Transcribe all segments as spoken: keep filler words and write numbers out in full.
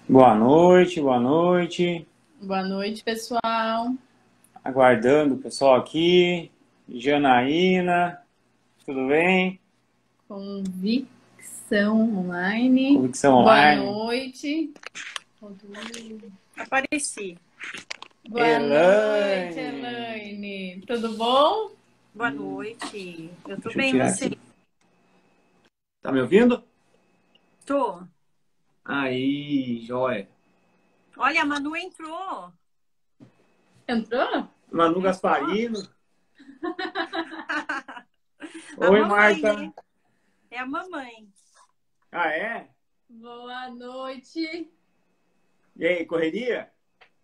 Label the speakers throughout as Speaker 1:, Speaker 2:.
Speaker 1: Boa noite, boa noite.
Speaker 2: Boa noite, pessoal.
Speaker 1: Aguardando o pessoal aqui. Janaína, tudo bem?
Speaker 2: Convicção Online.
Speaker 1: Convicção
Speaker 2: Online.
Speaker 1: Online.
Speaker 2: Boa noite.
Speaker 3: Apareci.
Speaker 2: Boa
Speaker 1: Elaine.
Speaker 2: noite, Elaine. Tudo bom?
Speaker 3: Boa noite. Eu tô
Speaker 1: Deixa eu
Speaker 3: bem,
Speaker 1: tirar
Speaker 3: você?
Speaker 1: aqui. Tá me ouvindo?
Speaker 3: Tô.
Speaker 1: Aí, joia.
Speaker 3: Olha, a Manu entrou.
Speaker 2: Entrou?
Speaker 1: Manu Gasparino.
Speaker 3: A
Speaker 1: Oi,
Speaker 3: mamãe,
Speaker 1: Marta.
Speaker 3: né? É a mamãe.
Speaker 1: Ah, é?
Speaker 2: Boa noite.
Speaker 1: E aí, correria?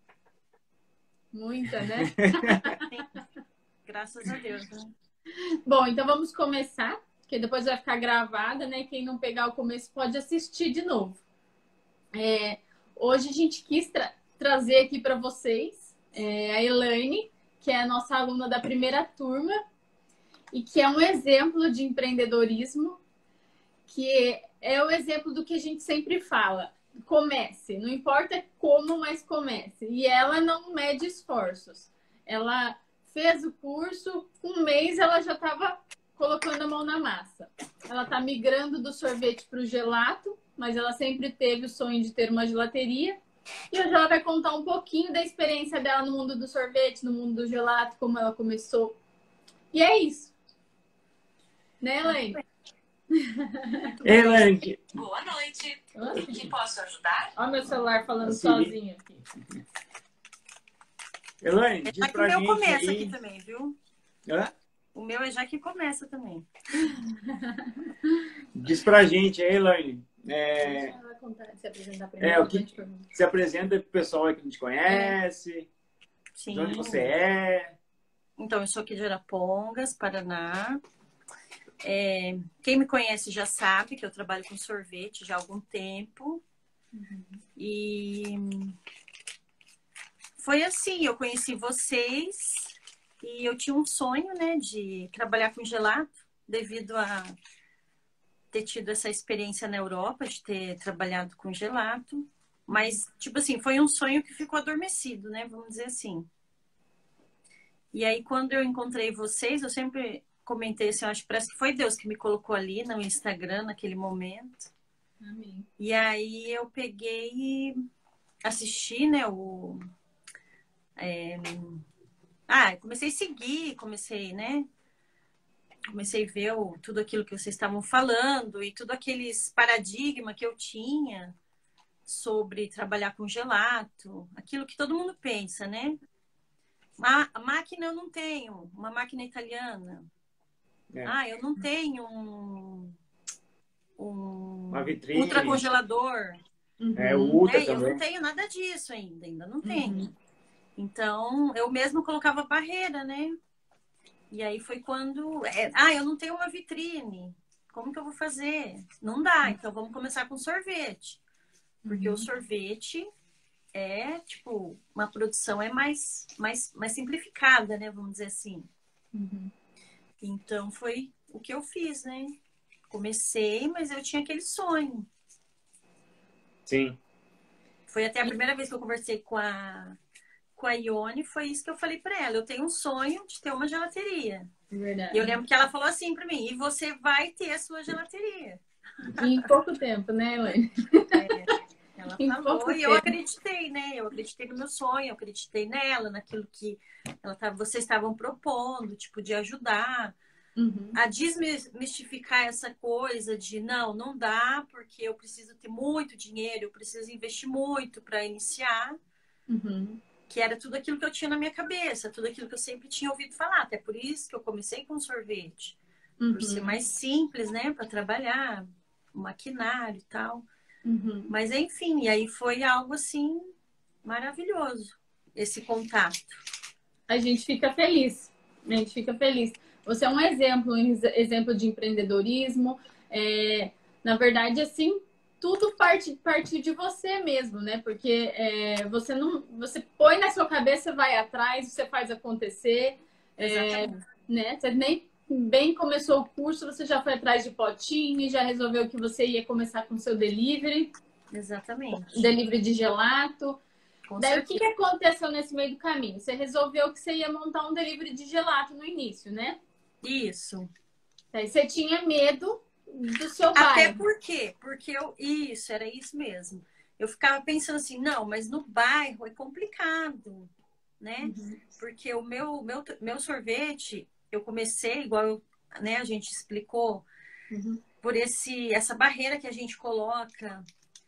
Speaker 2: Muita, né?
Speaker 3: Graças a Deus, né?
Speaker 2: Bom, então vamos começar, porque depois vai ficar gravada, né? Quem não pegar o começo pode assistir de novo. É, hoje a gente quis tra trazer aqui para vocês é, a Elaine, que é a nossa aluna da primeira turma e que é um exemplo de empreendedorismo, que é o exemplo do que a gente sempre fala. Comece, não importa como, mas comece. E ela não mede esforços. Ela fez o curso, um mês ela já estava colocando a mão na massa. Ela está migrando do sorvete para o gelato, mas ela sempre teve o sonho de ter uma gelateria. E hoje ela vai contar um pouquinho da experiência dela no mundo do sorvete, no mundo do gelato, como ela começou. E é isso. Né, Elaine?
Speaker 1: Elaine.
Speaker 4: Boa noite.
Speaker 2: Nossa.
Speaker 4: Que posso ajudar?
Speaker 2: Olha meu celular falando
Speaker 1: Assim.
Speaker 2: sozinho aqui.
Speaker 1: Elaine,
Speaker 3: É
Speaker 1: diz
Speaker 3: já que o
Speaker 1: pra
Speaker 3: meu
Speaker 1: gente
Speaker 3: começa
Speaker 1: aí.
Speaker 3: aqui também, viu?
Speaker 1: Hã?
Speaker 3: O meu é já que começa também.
Speaker 1: Diz pra gente aí, Elaine. É,
Speaker 2: Deixa ela contar, se apresentar
Speaker 1: é,
Speaker 2: primeiro.
Speaker 1: o que se apresenta pro pessoal aí que não te conhece.
Speaker 3: Sim.
Speaker 1: De onde você é.
Speaker 3: Então, eu sou aqui de Arapongas, Paraná. É, quem me conhece já sabe que eu trabalho com sorvete já há algum tempo. Uhum. E foi assim, eu conheci vocês e eu tinha um sonho, né, de trabalhar com gelato, devido a ter tido essa experiência na Europa, de ter trabalhado com gelato. Mas, tipo assim, foi um sonho que ficou adormecido, né, vamos dizer assim. E aí, quando eu encontrei vocês, eu sempre comentei assim, eu acho que parece que foi Deus que me colocou ali no Instagram naquele momento.
Speaker 2: Amém.
Speaker 3: E aí eu peguei e assisti, né, o... É... Ah, comecei a seguir, comecei, né, comecei a ver o, tudo aquilo que vocês estavam falando e tudo aqueles paradigmas que eu tinha sobre trabalhar com gelato, aquilo que todo mundo pensa, né? A máquina eu não tenho, uma máquina italiana. É. Ah, eu não tenho um, um
Speaker 1: uma vitrine,
Speaker 3: ultracongelador.
Speaker 1: Uhum. É, o ultra
Speaker 3: é,
Speaker 1: também.
Speaker 3: Eu não tenho nada disso ainda, ainda não tenho. Uhum. Então, eu mesmo colocava barreira, né? E aí foi quando... É, ah, eu não tenho uma vitrine. Como que eu vou fazer? Não dá, então vamos começar com sorvete. Porque uhum. o sorvete... é, tipo, uma produção é mais, mais, mais simplificada, né? Vamos dizer assim. Uhum. Então, foi o que eu fiz, né? Comecei, mas eu tinha aquele sonho.
Speaker 1: Sim.
Speaker 3: Foi até a primeira vez que eu conversei com a, com a Ione, foi isso que eu falei pra ela. Eu tenho um sonho de ter uma gelateria.
Speaker 2: Verdade.
Speaker 3: E eu lembro que ela falou assim pra mim, e você vai ter a sua gelateria.
Speaker 2: Em pouco tempo, né, Elaine?
Speaker 3: É. Ela falou e eu acreditei, né? Eu acreditei no meu sonho, eu acreditei nela, naquilo que ela tava, vocês estavam propondo, tipo, de ajudar. Uhum. A desmistificar essa coisa de não, não dá, porque eu preciso ter muito dinheiro, eu preciso investir muito para iniciar. Uhum. Que era tudo aquilo que eu tinha na minha cabeça, tudo aquilo que eu sempre tinha ouvido falar. Até por isso que eu comecei com sorvete. Uhum. Por ser mais simples, né? Para trabalhar, maquinário e tal. Uhum. Mas enfim, e aí foi algo assim maravilhoso, esse contato.
Speaker 2: A gente fica feliz, a gente fica feliz. Você é um exemplo, um exemplo de empreendedorismo. É, na verdade, assim, tudo parte, parte de você mesmo, né? Porque é, você não, você põe na sua cabeça, vai atrás, você faz acontecer. É, né? Você nem bem começou o curso, você já foi atrás de potinho, já resolveu que você ia começar com o seu delivery.
Speaker 3: Exatamente.
Speaker 2: Delivery de gelato.
Speaker 3: Com
Speaker 2: Daí,
Speaker 3: certeza.
Speaker 2: o que, que aconteceu nesse meio do caminho? Você resolveu que você ia montar um delivery de gelato no início, né?
Speaker 3: Isso.
Speaker 2: Daí você tinha medo do seu
Speaker 3: Até
Speaker 2: bairro.
Speaker 3: por quê? Porque eu... Isso, era isso mesmo. Eu ficava pensando assim, não, mas no bairro é complicado, né?
Speaker 2: Uhum.
Speaker 3: Porque o meu, meu, meu sorvete, eu comecei, igual eu, né, a gente explicou,
Speaker 2: Uhum.
Speaker 3: por esse, essa barreira que a gente coloca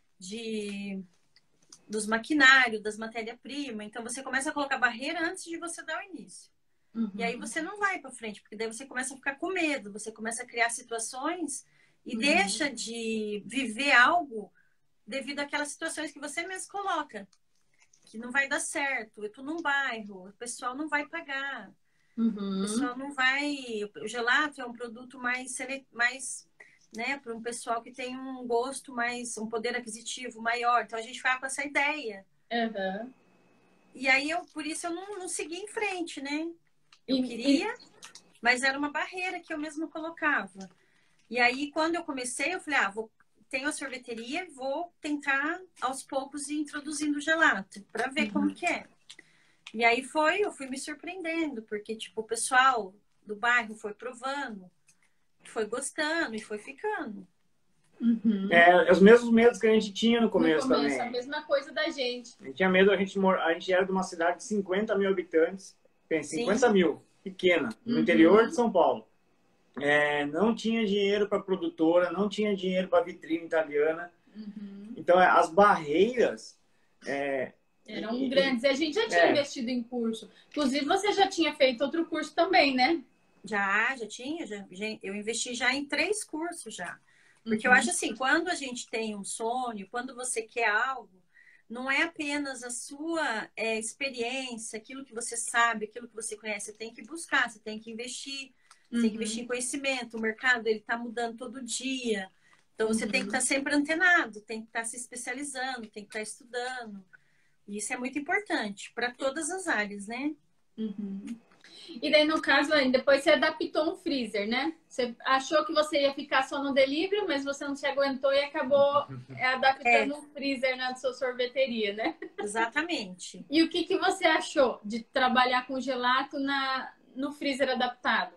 Speaker 3: de, dos maquinários, das matérias-primas. Então, você começa a colocar barreira antes de você dar o início.
Speaker 2: Uhum.
Speaker 3: E aí você não vai para frente, porque daí você começa a ficar com medo, você começa a criar situações e
Speaker 2: Uhum.
Speaker 3: deixa de viver algo devido àquelas situações que você mesmo coloca. Que não vai dar certo, eu tô num bairro, o pessoal não vai pagar,
Speaker 2: Uhum.
Speaker 3: o pessoal não vai... O gelato é um produto mais, sele... mais né, para um pessoal que tem um gosto mais, um poder aquisitivo maior. Então a gente vai com essa ideia.
Speaker 2: Uhum.
Speaker 3: E aí eu, por isso eu não, não segui em frente, né? Eu
Speaker 2: E,
Speaker 3: queria,
Speaker 2: e...
Speaker 3: mas era uma barreira que eu mesma colocava. E aí quando eu comecei, eu falei, ah, vou, tenho a sorveteria, vou tentar aos poucos ir introduzindo o gelato para ver
Speaker 2: Uhum.
Speaker 3: como que é. E aí foi, eu fui me surpreendendo, porque tipo o pessoal do bairro foi provando, foi gostando e foi ficando.
Speaker 2: Uhum.
Speaker 1: É, os mesmos medos que a gente tinha no começo,
Speaker 2: no começo
Speaker 1: também.
Speaker 2: A mesma coisa da gente.
Speaker 1: A gente tinha medo, a gente, mor... a gente era de uma cidade de cinquenta mil habitantes, pensa, cinquenta
Speaker 3: Sim.
Speaker 1: mil, pequena, no
Speaker 2: Uhum.
Speaker 1: interior de São Paulo. É, não tinha dinheiro para produtora, não tinha dinheiro para vitrine italiana.
Speaker 2: Uhum.
Speaker 1: Então, as barreiras... É,
Speaker 2: eram
Speaker 1: e,
Speaker 2: grandes. E a gente já tinha
Speaker 1: é.
Speaker 2: investido em curso. Inclusive, você já tinha feito outro curso também, né?
Speaker 3: Já, já tinha. Já, já, eu investi já em três cursos já. Porque
Speaker 2: Uhum.
Speaker 3: eu acho assim, quando a gente tem um sonho, quando você quer algo, não é apenas a sua é, experiência, aquilo que você sabe, aquilo que você conhece. Você tem que buscar, você tem que investir. Você
Speaker 2: Uhum.
Speaker 3: tem que investir em conhecimento. O mercado, ele está mudando todo dia. Então, você
Speaker 2: Uhum.
Speaker 3: tem que estar sempre antenado, tem que estar se especializando, tem que estar estudando. E isso é muito importante para todas as áreas, né?
Speaker 2: Uhum. E daí, no caso, depois você adaptou um freezer, né? Você achou que você ia ficar só no delivery, mas você não se aguentou e acabou adaptando
Speaker 3: É.
Speaker 2: um freezer na sua sorveteria, né?
Speaker 3: Exatamente.
Speaker 2: E o que, que você achou de trabalhar com gelato na, no freezer adaptado?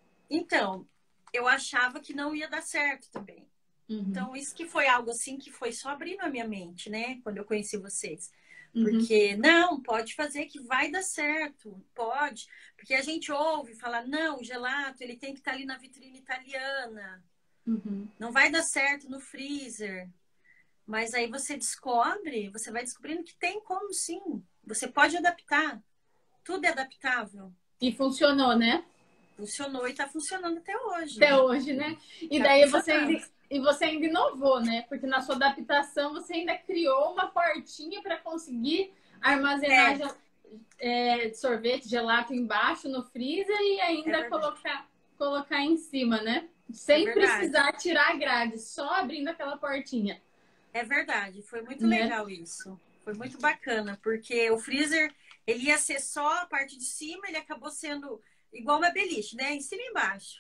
Speaker 3: Então, eu achava que não ia dar certo também.
Speaker 2: Uhum.
Speaker 3: Então, isso que foi algo assim que foi só abrindo a minha mente, né? Quando eu conheci vocês.
Speaker 2: Uhum.
Speaker 3: Porque, não, pode fazer que vai dar certo, pode. Porque a gente ouve falar, não, o gelato, ele tem que estar ali na vitrine italiana.
Speaker 2: Uhum.
Speaker 3: Não vai dar certo no freezer. Mas aí você descobre, você vai descobrindo que tem como sim. Você pode adaptar. Tudo é adaptável.
Speaker 2: E funcionou, né?
Speaker 3: Funcionou e está funcionando até hoje.
Speaker 2: Até hoje, né? E
Speaker 3: tá
Speaker 2: daí você ainda, e você ainda inovou, né? Porque na sua adaptação você ainda criou uma portinha para conseguir armazenar é. É, sorvete, gelato embaixo no freezer e ainda é colocar, colocar em cima, né? Sem é precisar tirar a grade, só abrindo aquela portinha.
Speaker 3: É verdade, foi muito né? legal isso. Foi muito bacana, porque o freezer, ele ia ser só a parte de cima, ele acabou sendo igual uma beliche, né? Em cima e embaixo.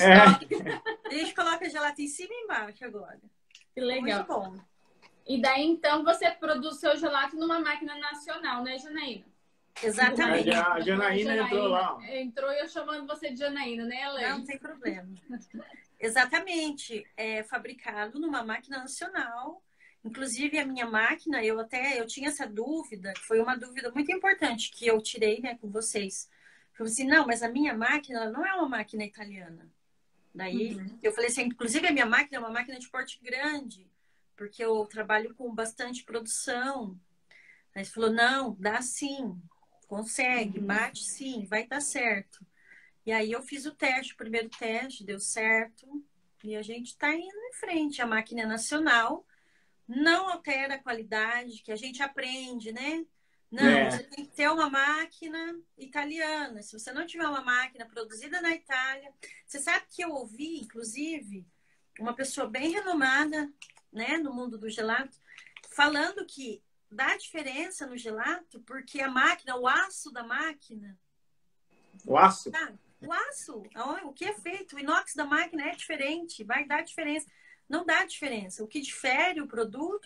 Speaker 3: É. A gente coloca gelato em cima e embaixo agora.
Speaker 2: Que legal.
Speaker 3: Muito bom.
Speaker 2: E daí, então, você produz seu gelato numa máquina nacional, né, Janaína?
Speaker 3: Exatamente.
Speaker 1: A Janaína, Janaína entrou lá.
Speaker 2: Entrou e eu chamando você de Janaína, né, Elaine?
Speaker 3: Não, não tem problema. Exatamente. É fabricado numa máquina nacional. Inclusive, a minha máquina, eu até eu tinha essa dúvida, que foi uma dúvida muito importante que eu tirei né, com vocês. Eu falei assim, não, mas a minha máquina não é uma máquina italiana. Daí, uhum. eu falei assim, inclusive a minha máquina é uma máquina de porte grande, porque eu trabalho com bastante produção. Aí ele falou, não, dá sim, consegue, uhum. bate sim, vai dar certo. E aí eu fiz o teste, o primeiro teste, deu certo. E a gente está indo em frente. A máquina é nacional, não altera a qualidade, que a gente aprende, né? Não, é. Você tem que ter uma máquina italiana. Se você não tiver uma máquina produzida na Itália... Você sabe que eu ouvi, inclusive, uma pessoa bem renomada, né, no mundo do gelato, falando que dá diferença no gelato porque a máquina, o aço da máquina...
Speaker 1: O aço?
Speaker 3: Tá? O aço, o que é feito, o inox da máquina é diferente, vai dar diferença. Não dá diferença. O que difere o produto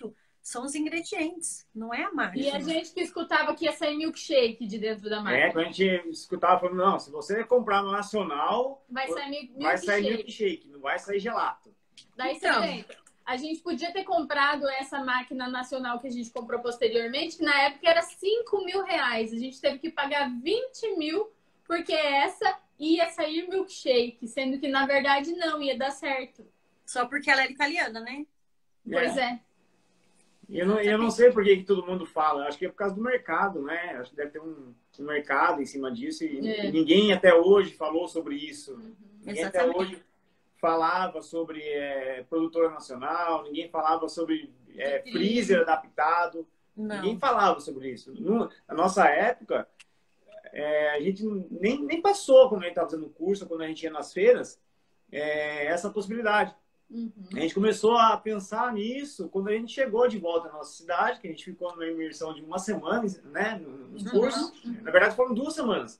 Speaker 3: são os ingredientes, não é a máquina.
Speaker 2: E a gente que escutava que ia sair milkshake de dentro da máquina.
Speaker 1: É, quando a gente escutava falando, não, se você comprar no Nacional,
Speaker 2: vai sair milkshake.
Speaker 1: Vai sair milkshake, não vai sair gelato.
Speaker 2: Daí
Speaker 3: então,
Speaker 2: você entra. A gente podia ter comprado essa máquina nacional que a gente comprou posteriormente, que na época era cinco mil reais. A gente teve que pagar vinte mil, porque essa ia sair milkshake, sendo que na verdade não, ia dar certo.
Speaker 3: Só porque ela era italiana, né?
Speaker 2: Pois é.
Speaker 1: E eu não, eu não sei por que, que todo mundo fala. Acho que é por causa do mercado, né? Acho que deve ter um, um mercado em cima disso. E,
Speaker 2: É.
Speaker 1: e ninguém até hoje falou sobre isso.
Speaker 2: Uhum.
Speaker 1: Ninguém
Speaker 3: Exatamente.
Speaker 1: até hoje falava sobre é, produtora nacional. Ninguém falava sobre é, freezer adaptado.
Speaker 3: Não.
Speaker 1: Ninguém falava sobre isso. No, na nossa época, é, a gente nem, nem passou, quando a gente estava fazendo curso, quando a gente ia nas feiras, é, essa possibilidade.
Speaker 2: Uhum.
Speaker 1: A gente começou a pensar nisso quando a gente chegou de volta à nossa cidade, que a gente ficou numa imersão de uma semana, né, nos cursos.
Speaker 2: Uhum.
Speaker 1: Na verdade, foram duas semanas.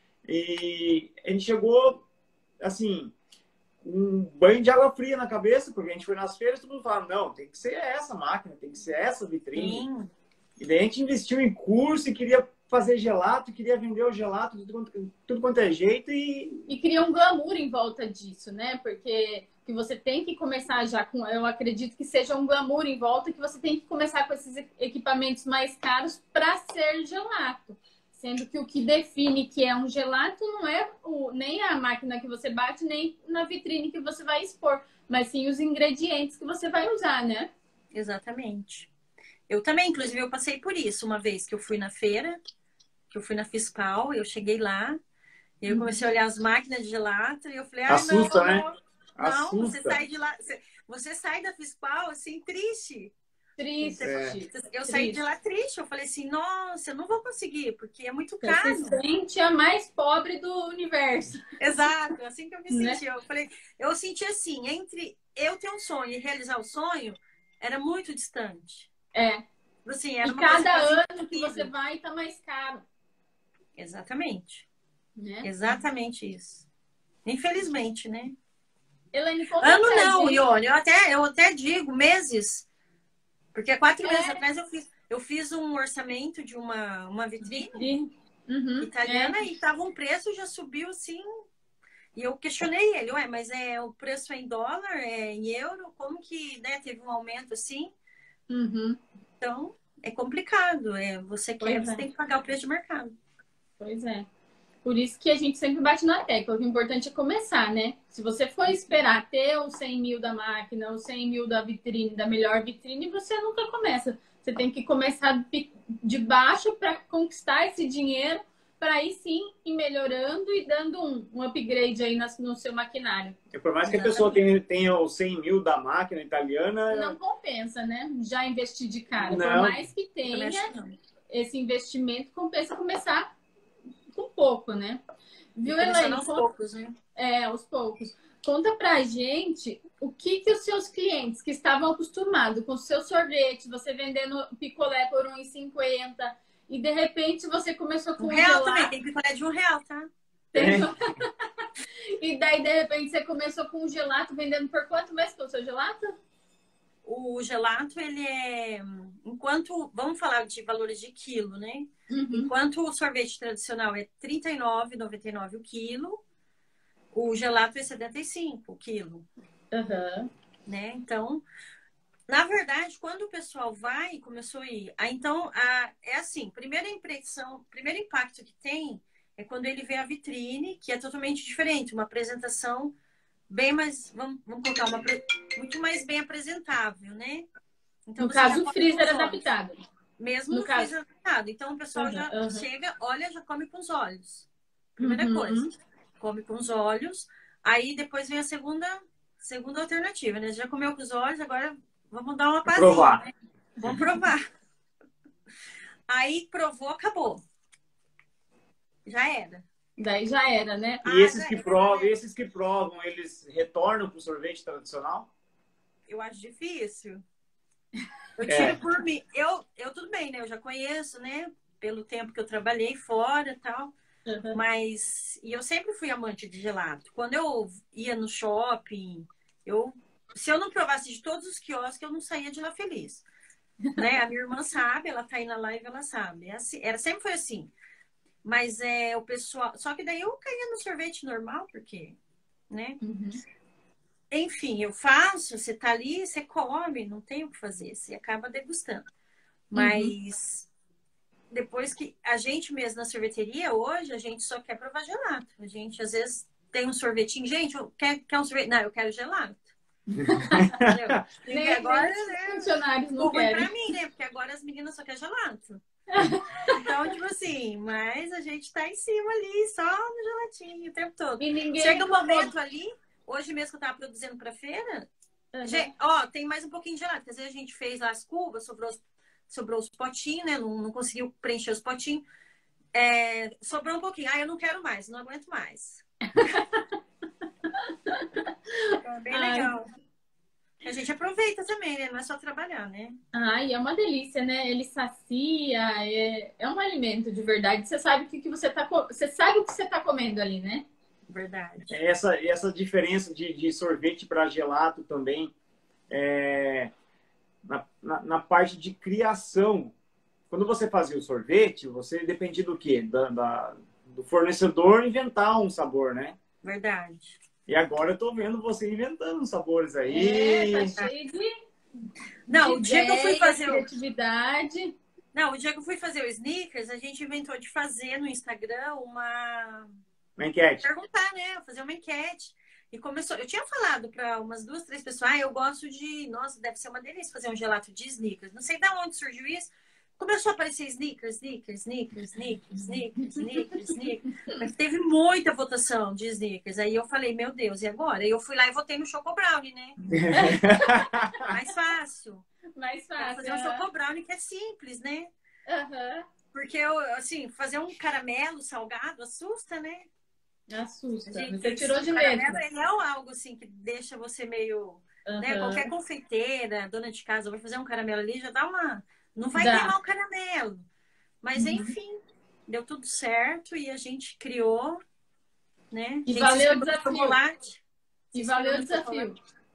Speaker 1: E a gente chegou, assim, um banho de água fria na cabeça, porque a gente foi nas feiras e todo mundo falava, não, tem que ser essa máquina, tem que ser essa vitrine.
Speaker 3: Sim.
Speaker 1: E daí a gente investiu em curso e queria fazer gelato, queria vender o gelato de tudo quanto, tudo quanto é jeito e...
Speaker 2: E cria um glamour em volta disso, né? Porque que você tem que começar já com... Eu acredito que seja um glamour em volta, que você tem que começar com esses equipamentos mais caros para ser gelato. Sendo que o que define que é um gelato não é o, nem a máquina que você bate, nem na vitrine que você vai expor, mas sim os ingredientes que você vai usar, né?
Speaker 3: Exatamente. Eu também, inclusive, eu passei por isso uma vez que eu fui na feira, que eu fui na Fispal, eu cheguei lá, e eu comecei a olhar as máquinas de gelato, e eu falei, ah,
Speaker 1: Assusta,
Speaker 3: não,
Speaker 1: né?
Speaker 3: não,
Speaker 1: Assusta.
Speaker 3: não, você sai de lá, você, você sai da Fispal, assim, triste.
Speaker 2: Triste.
Speaker 1: É.
Speaker 3: Eu saí de lá triste, eu falei assim, nossa, eu não vou conseguir, porque é muito
Speaker 2: Você
Speaker 3: caro.
Speaker 2: se sente a mais pobre do universo.
Speaker 3: Exato, assim que eu me
Speaker 2: Né?
Speaker 3: senti. Eu falei, eu senti assim, entre eu ter um sonho e realizar o sonho, era muito distante.
Speaker 2: É.
Speaker 3: Assim, era
Speaker 2: E
Speaker 3: uma coisa
Speaker 2: cada
Speaker 3: quase
Speaker 2: ano que
Speaker 3: impossível.
Speaker 2: você vai, tá mais caro.
Speaker 3: Exatamente.
Speaker 2: Né?
Speaker 3: Exatamente isso. Infelizmente, né?
Speaker 2: Elaine, conta
Speaker 3: Ano
Speaker 2: pra
Speaker 3: não,
Speaker 2: gente.
Speaker 3: Ione, eu até, eu até digo meses. Porque há quatro
Speaker 2: É.
Speaker 3: meses atrás eu fiz, eu fiz um orçamento de uma, uma vitrine
Speaker 2: Vitrine. Uhum,
Speaker 3: italiana
Speaker 2: é.
Speaker 3: e tava um preço, já subiu assim. E eu questionei ele, ué, mas é, o preço é em dólar, é em euro? Como que, né, teve um aumento assim?
Speaker 2: Uhum,
Speaker 3: Então, é complicado. É, você quer,
Speaker 2: Pois
Speaker 3: você
Speaker 2: é.
Speaker 3: tem que pagar o preço de mercado.
Speaker 2: pois é. Por isso que a gente sempre bate na tecla. O importante é começar, né? Se você for esperar ter os cem mil da máquina, os cem mil da vitrine, da melhor vitrine, você nunca começa. Você tem que começar de baixo para conquistar esse dinheiro, para aí sim ir melhorando e dando um, um upgrade aí no seu maquinário.
Speaker 1: E por mais que a pessoa tenha, tenha os cem mil da máquina italiana...
Speaker 2: Não compensa, né? Já investir de cara. Por
Speaker 1: Não.
Speaker 2: mais que
Speaker 3: Eu também
Speaker 2: tenha
Speaker 3: acho que não.
Speaker 2: esse investimento, compensa começar com pouco, né? Viu,
Speaker 3: Começando
Speaker 2: Elaine?
Speaker 3: aos
Speaker 2: Conta-
Speaker 3: poucos, né?
Speaker 2: É, aos poucos. Conta pra gente o que que os seus clientes que estavam acostumados com o seu sorvete, você vendendo picolé por um real e cinquenta e de repente você começou com
Speaker 3: Um
Speaker 2: um
Speaker 3: real
Speaker 2: gelato,
Speaker 3: também, tem picolé de um real, tá?
Speaker 2: tem- e daí de repente você começou com um gelato vendendo por quanto mais que é o seu gelato?
Speaker 3: O gelato, ele é... Enquanto... Vamos falar de valores de quilo, né?
Speaker 2: Uhum.
Speaker 3: Enquanto o sorvete tradicional é trinta e nove reais e noventa e nove centavos o quilo, o gelato é setenta e cinco o quilo,
Speaker 2: Uhum.
Speaker 3: né? Então, na verdade, quando o pessoal vai e começou a ir, a, então, a, é assim, primeira impressão, primeiro impacto que tem é quando ele vê a vitrine, que é totalmente diferente, uma apresentação bem mais, vamos, vamos colocar, uma, pre- muito mais bem apresentável, né? Então,
Speaker 2: No
Speaker 3: você já
Speaker 2: caso, o
Speaker 3: come
Speaker 2: freezer
Speaker 3: com os olhos.
Speaker 2: adaptado.
Speaker 3: Mesmo
Speaker 2: No
Speaker 3: no
Speaker 2: caso.
Speaker 3: freezer adaptado. Então, o pessoal
Speaker 2: Uhum,
Speaker 3: já
Speaker 2: uhum.
Speaker 3: chega, olha, já come com os olhos. Primeira
Speaker 2: Uhum.
Speaker 3: coisa. Come com os olhos. Aí, depois vem a segunda, segunda alternativa, né? Já comeu com os olhos, agora vamos dar uma pazinha.
Speaker 1: Provar.
Speaker 3: Né? Vamos provar. Aí, provou, acabou. Já era.
Speaker 2: Daí já era, né?
Speaker 1: E
Speaker 3: Ah,
Speaker 1: esses
Speaker 3: já
Speaker 1: que
Speaker 3: era,
Speaker 1: provam,
Speaker 3: né?
Speaker 1: esses que provam, eles retornam para o sorvete tradicional?
Speaker 3: Eu acho difícil. Eu
Speaker 1: É.
Speaker 3: tiro por mim. Eu, eu tudo bem, né? Eu já conheço, né? Pelo tempo que eu trabalhei fora e tal.
Speaker 2: Uhum.
Speaker 3: Mas, e eu sempre fui amante de gelato. Quando eu ia no shopping, eu, se eu não provasse de todos os quiosques, eu não saía de lá feliz. né? A minha irmã sabe, ela tá aí na live, ela sabe. É assim, era, sempre foi assim. Mas é o pessoal... Só que daí eu caía no sorvete normal, porque, né?
Speaker 2: Uhum.
Speaker 3: Enfim, eu faço, você tá ali, você come, não tem o que fazer, você acaba degustando. Mas uhum. depois que a gente mesmo na sorveteria, hoje, a gente só quer provar gelato. A gente, às vezes, tem um sorvetinho. Gente, quer, quer um sorvete? Não, eu quero gelato.
Speaker 2: nem,
Speaker 3: agora,
Speaker 2: nem
Speaker 3: né,
Speaker 2: funcionários não
Speaker 3: ruim
Speaker 2: querem.
Speaker 3: pra mim, né? Porque agora as meninas só querem gelato. Então, tipo assim, mas a gente tá em cima ali, só no gelatinho o tempo todo.
Speaker 2: E ninguém
Speaker 3: Chega um
Speaker 2: reclamou.
Speaker 3: momento ali, hoje mesmo que eu tava produzindo pra feira,
Speaker 2: Uhum.
Speaker 3: gente, ó, tem mais um pouquinho de gelato. Porque às vezes a gente fez lá as cubas, sobrou, sobrou os potinhos, né? Não, não conseguiu preencher os potinhos. É, sobrou um pouquinho. Ah, eu não quero mais, não aguento mais. É bem
Speaker 2: Ai.
Speaker 3: legal. A gente aproveita também, né? Não é só trabalhar, né?
Speaker 2: Ai, é uma delícia, né? Ele sacia, é, é um alimento de verdade. Você sabe o que, que você tá você sabe o que você tá comendo ali, né?
Speaker 3: Verdade.
Speaker 1: Essa, essa diferença de, de sorvete para gelato também, é, na, na, na parte de criação. Quando você fazia o sorvete, você dependia do quê? Da, da, do fornecedor inventar um sabor, né?
Speaker 3: Verdade.
Speaker 1: E agora eu tô vendo você inventando sabores aí.
Speaker 2: É, tá cheio de...
Speaker 3: Não,
Speaker 2: de
Speaker 3: o dia
Speaker 2: ideia,
Speaker 3: que eu fui fazer o...
Speaker 2: criatividade.
Speaker 3: Não, o dia que eu fui fazer o Snickers, a gente inventou de fazer no Instagram uma...
Speaker 1: Uma enquete.
Speaker 3: Perguntar, né? Fazer uma enquete. E começou... Eu tinha falado para umas duas, três pessoas, ah, eu gosto de... Nossa, deve ser uma delícia fazer um gelato de Snickers. Não sei de onde surgiu isso. Começou a aparecer Snickers, Snickers, Snickers, Snickers, Snickers, Snickers, Snickers. Mas teve muita votação de Snickers. Aí eu falei, meu Deus, e agora? Aí eu fui lá e votei no Choco Brownie, né? Mais fácil.
Speaker 2: Mais fácil.
Speaker 3: Fazer um Choco Brownie que é simples, né?
Speaker 2: Uhum.
Speaker 3: Porque, eu, assim, fazer um caramelo salgado assusta, né?
Speaker 2: Assusta.
Speaker 3: Gente,
Speaker 2: você tirou de
Speaker 3: o
Speaker 2: letra.
Speaker 3: caramelo, ele é algo, assim, que deixa você meio...
Speaker 2: Uhum.
Speaker 3: Né? Qualquer confeiteira, dona de casa, vai fazer um caramelo ali, já dá uma... Não vai
Speaker 2: Dá.
Speaker 3: queimar o caramelo. Mas,
Speaker 2: uhum.
Speaker 3: enfim, deu tudo certo e a gente criou, né?
Speaker 2: E
Speaker 3: gente
Speaker 2: valeu o desafio.
Speaker 3: Chocolate.
Speaker 2: E valeu o desafio.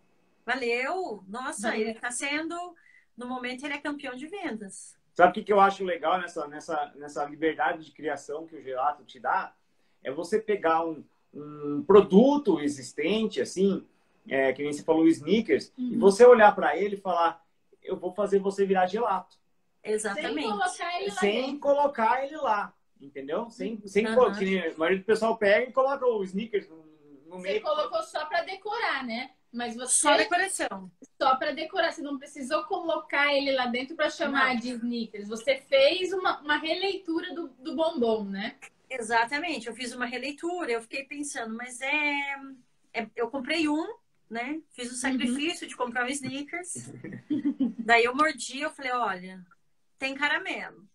Speaker 3: Valeu. Nossa,
Speaker 2: valeu.
Speaker 3: ele está sendo... No momento, ele é campeão de vendas.
Speaker 1: Sabe o que, que eu acho legal nessa, nessa, nessa liberdade de criação que o gelato te dá? É você pegar um, um produto existente, assim, é, que nem você falou, o Snickers, uhum. e você olhar para ele e falar, eu vou fazer você virar gelato.
Speaker 3: Exatamente.
Speaker 2: Sem colocar ele lá
Speaker 1: Sem
Speaker 2: dentro.
Speaker 1: colocar ele lá, entendeu? Sem, sem
Speaker 3: uhum.
Speaker 1: colocar. A maioria do pessoal pega e coloca o Snickers no, no
Speaker 2: você
Speaker 1: meio.
Speaker 2: Você colocou só para decorar, né? Mas você...
Speaker 3: Só decoração.
Speaker 2: Só para decorar. Você não precisou colocar ele lá dentro para chamar não. de Snickers. Você fez uma, uma releitura do, do bombom, né?
Speaker 3: Exatamente. Eu fiz uma releitura. Eu fiquei pensando, mas é... é... Eu comprei um, né? Fiz o sacrifício uhum. de comprar um Snickers. Daí eu mordi, eu falei, olha, tem caramelo.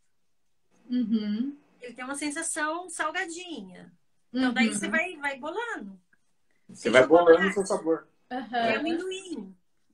Speaker 2: Uhum.
Speaker 3: Ele tem uma sensação salgadinha. Então uhum. daí você vai, vai bolando.
Speaker 1: Você
Speaker 3: tem
Speaker 1: vai bolando o seu sabor.
Speaker 2: Uhum.
Speaker 3: Tem amendoim.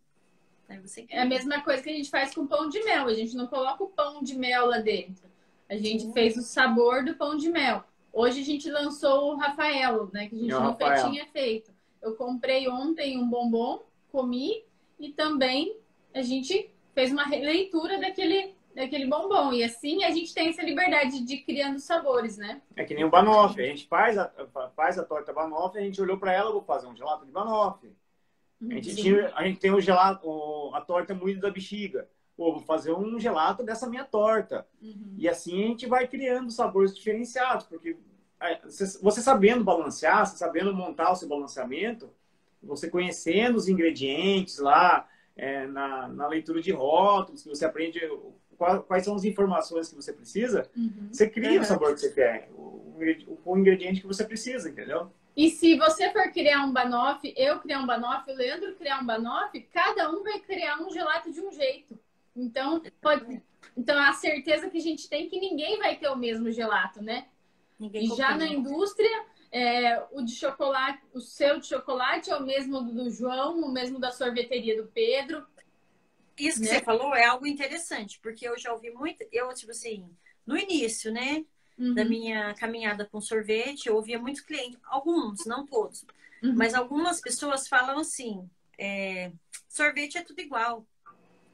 Speaker 3: Aí você
Speaker 2: é a mesma coisa que a gente faz com pão de mel. A gente não coloca o pão de mel lá dentro. A gente Sim. fez o sabor do pão de mel. Hoje a gente lançou o Rafaelo, né? Que a gente
Speaker 1: Meu
Speaker 2: nunca
Speaker 1: Rafael.
Speaker 2: tinha feito. Eu comprei ontem um bombom, comi e também a gente fez uma releitura daquele, daquele bombom. E assim a gente tem essa liberdade de ir criando sabores, né?
Speaker 1: É que nem o banoffee. A gente faz a, faz a torta banoffee, a gente olhou para ela, vou fazer um gelato de banoffee. A gente, tinha, a gente tem o gelato, a torta moída da bexiga. Pô, vou fazer um gelato dessa minha torta.
Speaker 2: Uhum.
Speaker 1: E assim a gente vai criando sabores diferenciados, porque você sabendo balancear, você sabendo montar o seu balanceamento, você conhecendo os ingredientes lá, é, na, na leitura de rótulos, que você aprende quais, quais são as informações que você precisa,
Speaker 2: uhum.
Speaker 1: você cria
Speaker 2: uhum.
Speaker 1: o sabor que você quer, o, o ingrediente que você precisa, entendeu?
Speaker 2: E se você for criar um banoffee, eu criar um banoffee, o Leandro criar um banoffee, cada um vai criar um gelato de um jeito. Então, pode... então a certeza que a gente tem é que ninguém vai ter o mesmo gelato, né?
Speaker 3: Ninguém
Speaker 2: e já na indústria, é, o de chocolate, o seu de chocolate é o mesmo do João, o mesmo da sorveteria do Pedro.
Speaker 3: Isso que né? você falou é algo interessante, porque eu já ouvi muito, eu, tipo assim, no início, né? Uhum. Da minha caminhada com sorvete, eu ouvia muitos clientes, alguns, não todos, uhum. mas algumas pessoas falam assim, é, sorvete é tudo igual.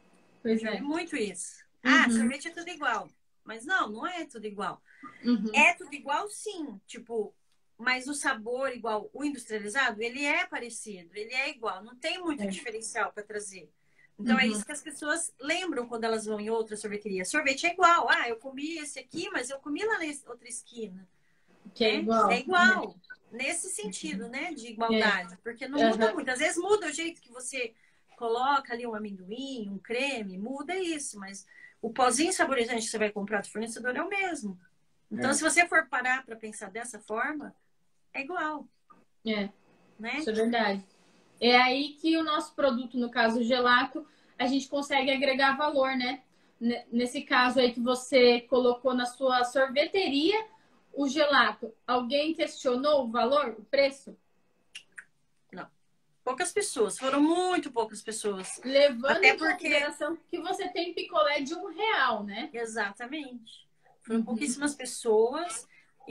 Speaker 2: Pois
Speaker 3: é.
Speaker 2: é.
Speaker 3: Muito isso. Ah, uhum. Sorvete é tudo igual. Mas não, não é tudo igual. Uhum. É tudo igual, sim. Tipo, mas o sabor igual, o industrializado, ele é parecido, ele é igual. Não tem muito é. diferencial para trazer. Então, uhum. é isso que as pessoas lembram quando elas vão em outra sorveteria. Sorvete é igual. Ah, eu comi esse aqui, mas eu comi lá na outra esquina.
Speaker 2: Que é, é igual.
Speaker 3: É igual. É. Nesse sentido, né? De igualdade. É. Porque não muda uhum. muito. Às vezes muda o jeito que você coloca ali um amendoim, um creme, muda isso. Mas o pozinho saborizante que você vai comprar do fornecedor é o mesmo. Então, é. se você for parar para pensar dessa forma, é igual.
Speaker 2: É.
Speaker 3: Né?
Speaker 2: Isso é verdade. É aí que o nosso produto, no caso o gelato, a gente consegue agregar valor, né? Nesse caso aí que você colocou na sua sorveteria, o gelato, alguém questionou o valor, o preço?
Speaker 3: Não. Poucas pessoas, foram muito poucas pessoas.
Speaker 2: Levando
Speaker 3: Até
Speaker 2: em
Speaker 3: porque...
Speaker 2: consideração que você tem picolé de um real, né?
Speaker 3: Exatamente. Foram
Speaker 2: Uhum.
Speaker 3: pouquíssimas pessoas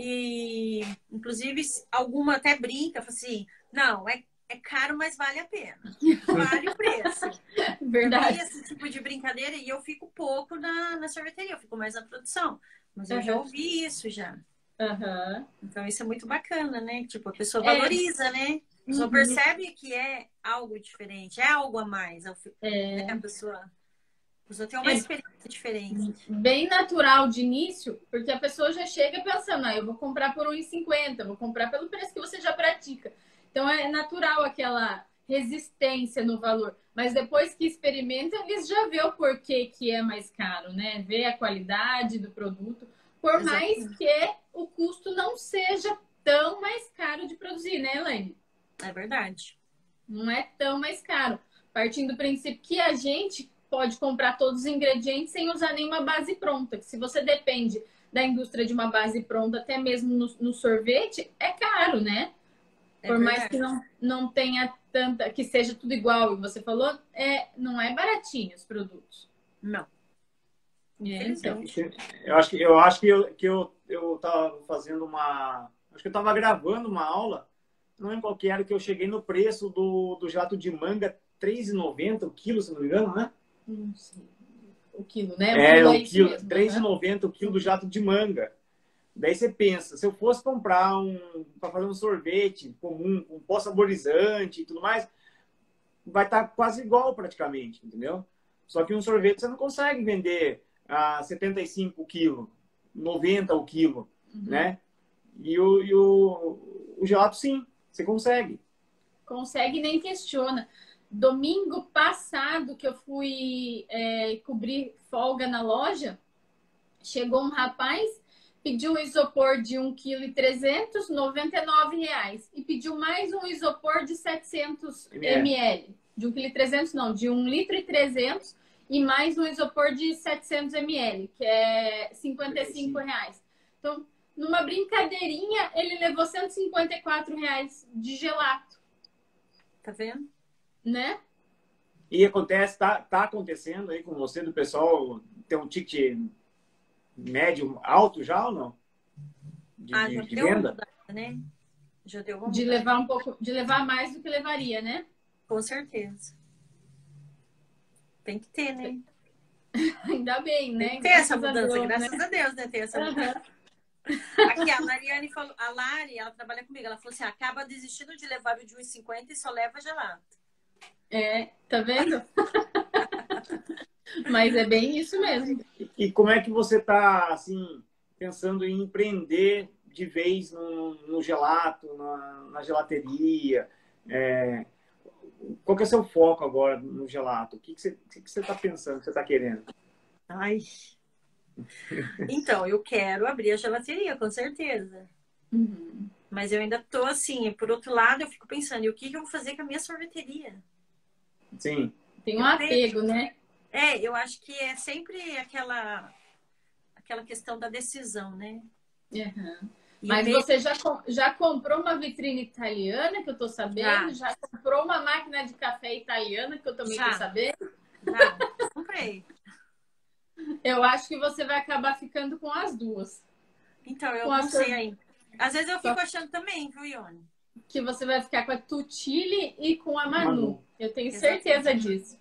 Speaker 3: e, inclusive, alguma até brinca, fala assim, não, é É caro, mas vale a pena. Vale o preço.
Speaker 2: Verdade.
Speaker 3: Eu vi esse tipo de brincadeira e eu fico pouco na, na sorveteria, eu fico mais na produção. Mas eu
Speaker 2: uhum.
Speaker 3: já ouvi isso já.
Speaker 2: Uhum.
Speaker 3: Então isso é muito bacana, né? Tipo, a pessoa
Speaker 2: É.
Speaker 3: valoriza, né? A pessoa
Speaker 2: uhum.
Speaker 3: percebe que é algo diferente, é algo a mais.
Speaker 2: É.
Speaker 3: Né? A pessoa, a pessoa tem uma
Speaker 2: é.
Speaker 3: experiência diferente.
Speaker 2: Bem natural de início, porque a pessoa já chega pensando, ah, eu vou comprar por um real e cinquenta, vou comprar pelo preço que você já pratica. Então, é natural aquela resistência no valor. Mas depois que experimentam, eles já vê o porquê que é mais caro, né? Vê a qualidade do produto. Por
Speaker 3: Exatamente.
Speaker 2: mais que o custo não seja tão mais caro de produzir, né, Elaine?
Speaker 3: É verdade.
Speaker 2: Não é tão mais caro. Partindo do princípio que a gente pode comprar todos os ingredientes sem usar nenhuma base pronta. Que se você depende da indústria de uma base pronta, até mesmo no, no sorvete, é caro, né?
Speaker 3: É
Speaker 2: Por
Speaker 3: verdade.
Speaker 2: mais que não, não tenha tanta, que seja tudo igual, e você falou, é, não é baratinho os produtos.
Speaker 3: Não.
Speaker 2: É, então.
Speaker 1: Eu acho que eu acho que eu, que eu, eu tava fazendo uma. Acho que eu tava gravando uma aula, não lembro qual que era, que eu cheguei no preço do, do jato de manga, três reais e noventa o quilo, se não me engano, né?
Speaker 2: Não sei. O quilo, né? O
Speaker 1: é,
Speaker 2: quilo
Speaker 1: o
Speaker 2: é isso
Speaker 1: quilo,
Speaker 2: mesmo,
Speaker 1: três reais e
Speaker 2: né?
Speaker 1: noventa o quilo do jato de manga. Daí você pensa, se eu fosse comprar um para fazer um sorvete comum, com pó saborizante e tudo mais, vai estar quase igual praticamente, entendeu? Só que um sorvete você não consegue vender a setenta e cinco o quilo, noventa o quilo, uhum. né? E o, e o, o gelato sim, você consegue.
Speaker 2: Consegue, nem questiona. Domingo passado que eu fui é, cobrir folga na loja, chegou um rapaz, pediu um isopor de um vírgula três quilos, noventa e nove reais. E pediu mais um isopor de setecentos mililitros. De um vírgula três não, de um litro e trezentos. E mais um isopor de setecentos mililitros, que é cinquenta e cinco reais. Então, numa brincadeirinha, ele levou cento e cinquenta e quatro reais de gelato.
Speaker 3: Tá vendo?
Speaker 2: Né?
Speaker 1: E acontece, tá, tá acontecendo aí com você, do pessoal ter um ticket médio, alto já ou não? De,
Speaker 3: ah,
Speaker 1: de,
Speaker 3: já
Speaker 1: de
Speaker 3: deu
Speaker 1: venda?
Speaker 3: Mudada, né? Já deu uma
Speaker 2: de
Speaker 3: mudada.
Speaker 2: levar um pouco, de levar mais do que levaria, né?
Speaker 3: Com certeza. Tem que ter, né?
Speaker 2: Ainda bem, né?
Speaker 3: Tem que ter essa mudança,
Speaker 2: Deus,
Speaker 3: graças
Speaker 2: né?
Speaker 3: a Deus, né? Tem essa
Speaker 2: uhum.
Speaker 3: mudança. Aqui, a Lariane falou, a Lari, ela trabalha comigo, ela falou assim, acaba desistindo de levar o de um real e cinquenta e só leva gelato.
Speaker 2: É, tá vendo? Mas é bem isso mesmo.
Speaker 1: E, e como é que você tá, assim, pensando em empreender de vez no, no gelato, na, na gelateria? É, qual que é o seu foco agora no gelato? O que, que, você, o que, que você tá pensando, o que você tá querendo?
Speaker 3: Ai... Então, eu quero abrir a gelateria, com certeza.
Speaker 2: Uhum.
Speaker 3: Mas eu ainda tô assim, por outro lado, eu fico pensando, e o que, que eu vou fazer com a minha sorveteria?
Speaker 1: Sim.
Speaker 2: Tem um apego, né?
Speaker 3: É, eu acho que é sempre aquela, aquela questão da decisão, né?
Speaker 2: Uhum. Mas meio... você já, já comprou uma vitrine italiana, que eu tô sabendo? Já, já comprou uma máquina de café italiana, que eu também já. tô sabendo?
Speaker 3: Já, comprei.
Speaker 2: Eu acho que você vai acabar ficando com as duas.
Speaker 3: Então, eu com não sei ainda. Às vezes eu fico Só... achando também, viu, Ione?
Speaker 2: Que você vai ficar com a Tutile e com a Manu. Manu. Eu tenho Exatamente. certeza disso.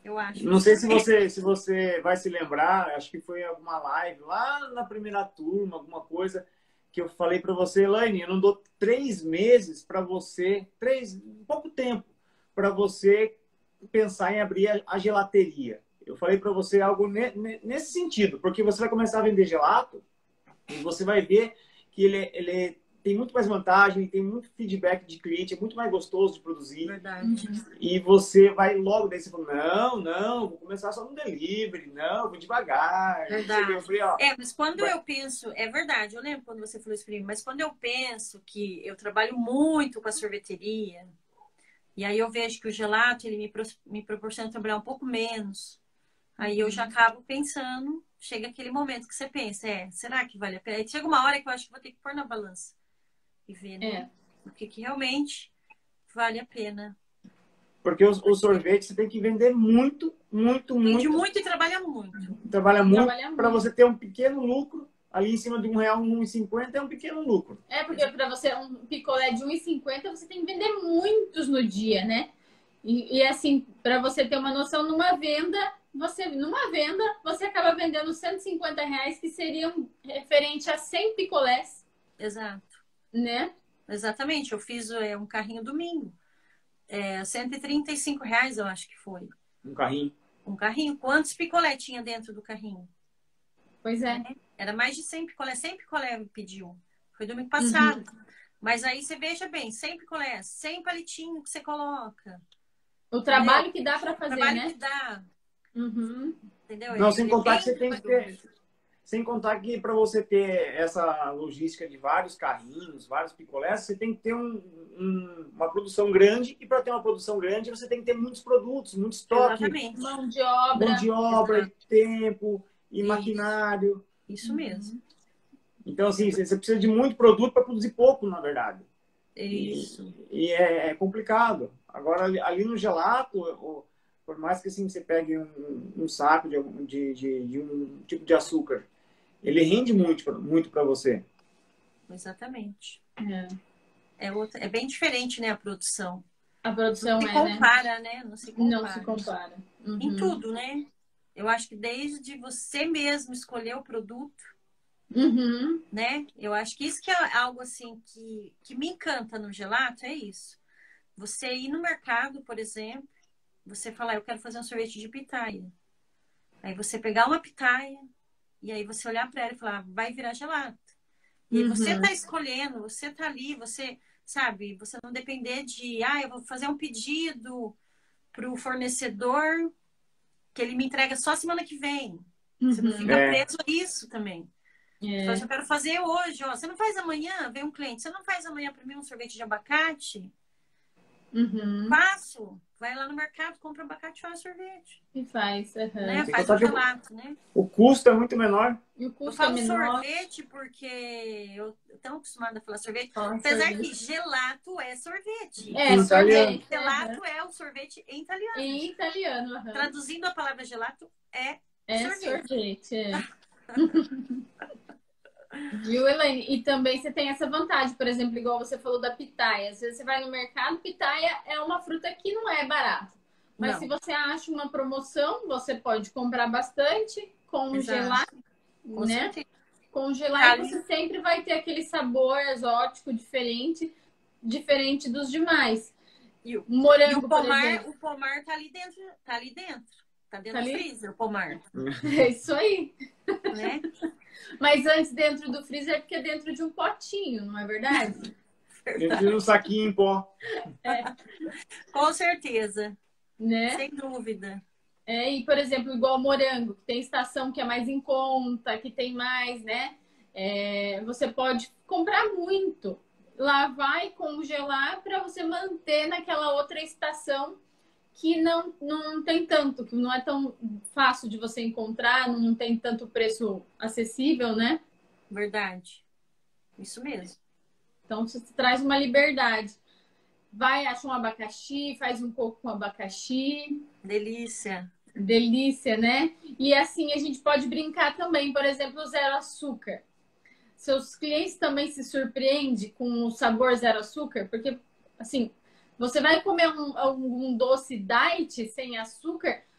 Speaker 3: Eu acho.
Speaker 1: Não sei se você, se você vai se lembrar, acho que foi alguma live lá na primeira turma, alguma coisa que eu falei para você, Elaine, eu não dou três meses para você, três, pouco tempo, para você pensar em abrir a, a gelateria. Eu falei para você algo ne, ne, nesse sentido, porque você vai começar a vender gelato e você vai ver que ele, ele tem muito mais vantagem, tem muito feedback de cliente, é muito mais gostoso de produzir.
Speaker 3: Verdade.
Speaker 1: E você vai logo daí, você fala, não, não, vou começar só no delivery, não, vou devagar.
Speaker 3: Verdade.
Speaker 1: Eu falei, ó,
Speaker 3: é, mas quando vai... eu penso, é verdade, eu lembro quando você falou isso pra mim, mas quando eu penso que eu trabalho muito com a sorveteria, e aí eu vejo que o gelato, ele me, pro, me proporciona trabalhar um pouco menos, aí eu já acabo pensando, chega aquele momento que você pensa, é, será que vale a pena? Aí chega uma hora que eu acho que vou ter que pôr na balança e ver, né?
Speaker 2: É.
Speaker 3: O que, que realmente vale a pena.
Speaker 1: Porque o, o sorvete você tem que vender muito, muito, muito.
Speaker 3: Vende muito e trabalha muito.
Speaker 1: Trabalha muito
Speaker 2: Trabalha
Speaker 1: para
Speaker 2: muito.
Speaker 1: você ter um pequeno lucro. Ali em cima de um real, um e cinquenta é um pequeno lucro.
Speaker 2: É, porque para você, um picolé de um e cinquenta, você tem que vender muitos no dia, né? E, e assim, para você ter uma noção, numa venda, você, numa venda, você acaba vendendo cento e cinquenta reais, que seriam referente a cem picolés.
Speaker 3: Exato.
Speaker 2: Né?
Speaker 3: Exatamente. Eu fiz é, um carrinho domingo. É, cento e trinta e cinco reais, eu acho que foi.
Speaker 1: Um carrinho.
Speaker 3: Um carrinho. Quantos picolé tinha dentro do carrinho?
Speaker 2: Pois é.
Speaker 3: é. Era mais de cem picolé. cem picolé me pediu. Foi domingo passado. Uhum. Mas aí você veja bem, cem picolé, cem palitinhos que você coloca.
Speaker 2: O trabalho entendeu? Que dá para fazer,
Speaker 3: o trabalho
Speaker 2: né?
Speaker 3: que dá.
Speaker 2: Uhum.
Speaker 3: Entendeu?
Speaker 1: Não,
Speaker 3: ele,
Speaker 1: sem
Speaker 3: ele
Speaker 1: contar que você tem que ter... Sem contar que para você ter essa logística de vários carrinhos, vários picolés, você tem que ter um, um, uma produção grande. E para ter uma produção grande, você tem que ter muitos produtos, muito estoque.
Speaker 3: Exatamente.
Speaker 2: Mão de obra.
Speaker 1: Mão de obra,
Speaker 3: Exato.
Speaker 1: tempo e
Speaker 3: Isso.
Speaker 1: maquinário.
Speaker 3: Isso mesmo.
Speaker 1: Então, assim, você precisa de muito produto para produzir pouco, na verdade.
Speaker 3: Isso.
Speaker 1: E, e é, é complicado. Agora, ali, ali no gelato, por mais que assim, você pegue um, um saco de, de, de, de um tipo de açúcar, ele rende muito, muito para você.
Speaker 3: Exatamente.
Speaker 2: É.
Speaker 3: É, outra, é bem diferente, né, a produção.
Speaker 2: A produção
Speaker 3: não se
Speaker 2: é,
Speaker 3: compara,
Speaker 2: né?
Speaker 3: né? Não se compara.
Speaker 2: Não se compara. Uhum.
Speaker 3: Em tudo, né? Eu acho que desde você mesmo escolher o produto,
Speaker 2: uhum.
Speaker 3: né? Eu acho que isso que é algo assim que, que me encanta no gelato, é isso. Você ir no mercado, por exemplo, você falar, eu quero fazer um sorvete de pitaia. Aí você pegar uma pitaia e aí você olhar para ela e falar, vai virar gelato. E aí você tá escolhendo, você tá ali, você, sabe, você não depender de, ah, eu vou fazer um pedido pro fornecedor que ele me entrega só semana que vem. Uhum. Você não fica
Speaker 1: é.
Speaker 3: preso a isso também. É. Então, eu quero fazer hoje, ó. Você não faz amanhã? Vem um cliente, você não faz amanhã para mim um sorvete de abacate?
Speaker 2: Uhum.
Speaker 3: Faço. Vai lá no mercado, compra abacate e faz sorvete.
Speaker 2: E faz. Uhum.
Speaker 3: Né? Faz o gelato, né?
Speaker 1: O custo é muito menor.
Speaker 2: E o custo
Speaker 3: eu falo
Speaker 2: é menor.
Speaker 3: sorvete porque eu tô tão acostumada a falar sorvete.
Speaker 2: Fala
Speaker 3: apesar
Speaker 2: sorvete.
Speaker 3: que gelato é sorvete.
Speaker 2: É, em sorvete.
Speaker 3: Gelato uhum. é o sorvete em italiano.
Speaker 2: Em italiano, uhum.
Speaker 3: Traduzindo a palavra gelato é,
Speaker 2: é
Speaker 3: sorvete.
Speaker 2: sorvete é. Viu, Elaine? E também você tem essa vantagem, por exemplo, igual você falou da pitaia. Às vezes você vai no mercado, pitaia é uma fruta que não é barata. Mas não. Se você acha uma promoção, você pode comprar bastante, congelar,
Speaker 3: Com
Speaker 2: né?
Speaker 3: certeza.
Speaker 2: Congelar e você sempre vai ter aquele sabor exótico diferente, diferente dos demais.
Speaker 3: E o
Speaker 2: morango,
Speaker 3: e o pomar, o pomar tá ali dentro, tá ali dentro. Tá dentro tá do freezer, o pomar.
Speaker 2: É isso aí.
Speaker 3: Né?
Speaker 2: Mas antes dentro do freezer, porque é dentro de um potinho, não é verdade?
Speaker 1: Dentro de um saquinho em pó.
Speaker 2: É.
Speaker 3: Com certeza.
Speaker 2: Né?
Speaker 3: Sem dúvida.
Speaker 2: É, e, por exemplo, igual morango, que tem estação que é mais em conta, que tem mais, né? É, você pode comprar muito, lavar e congelar para você manter naquela outra estação que não, não tem tanto, que não é tão fácil de você encontrar, não tem tanto preço acessível, né?
Speaker 3: Verdade. Isso mesmo.
Speaker 2: Então, você traz uma liberdade. Vai, acha um abacaxi, faz um coco com abacaxi.
Speaker 3: Delícia.
Speaker 2: Delícia, né? E assim, a gente pode brincar também, por exemplo, zero açúcar. Seus clientes também se surpreendem com o sabor zero açúcar? Porque, assim, você vai comer um, um doce diet sem açúcar,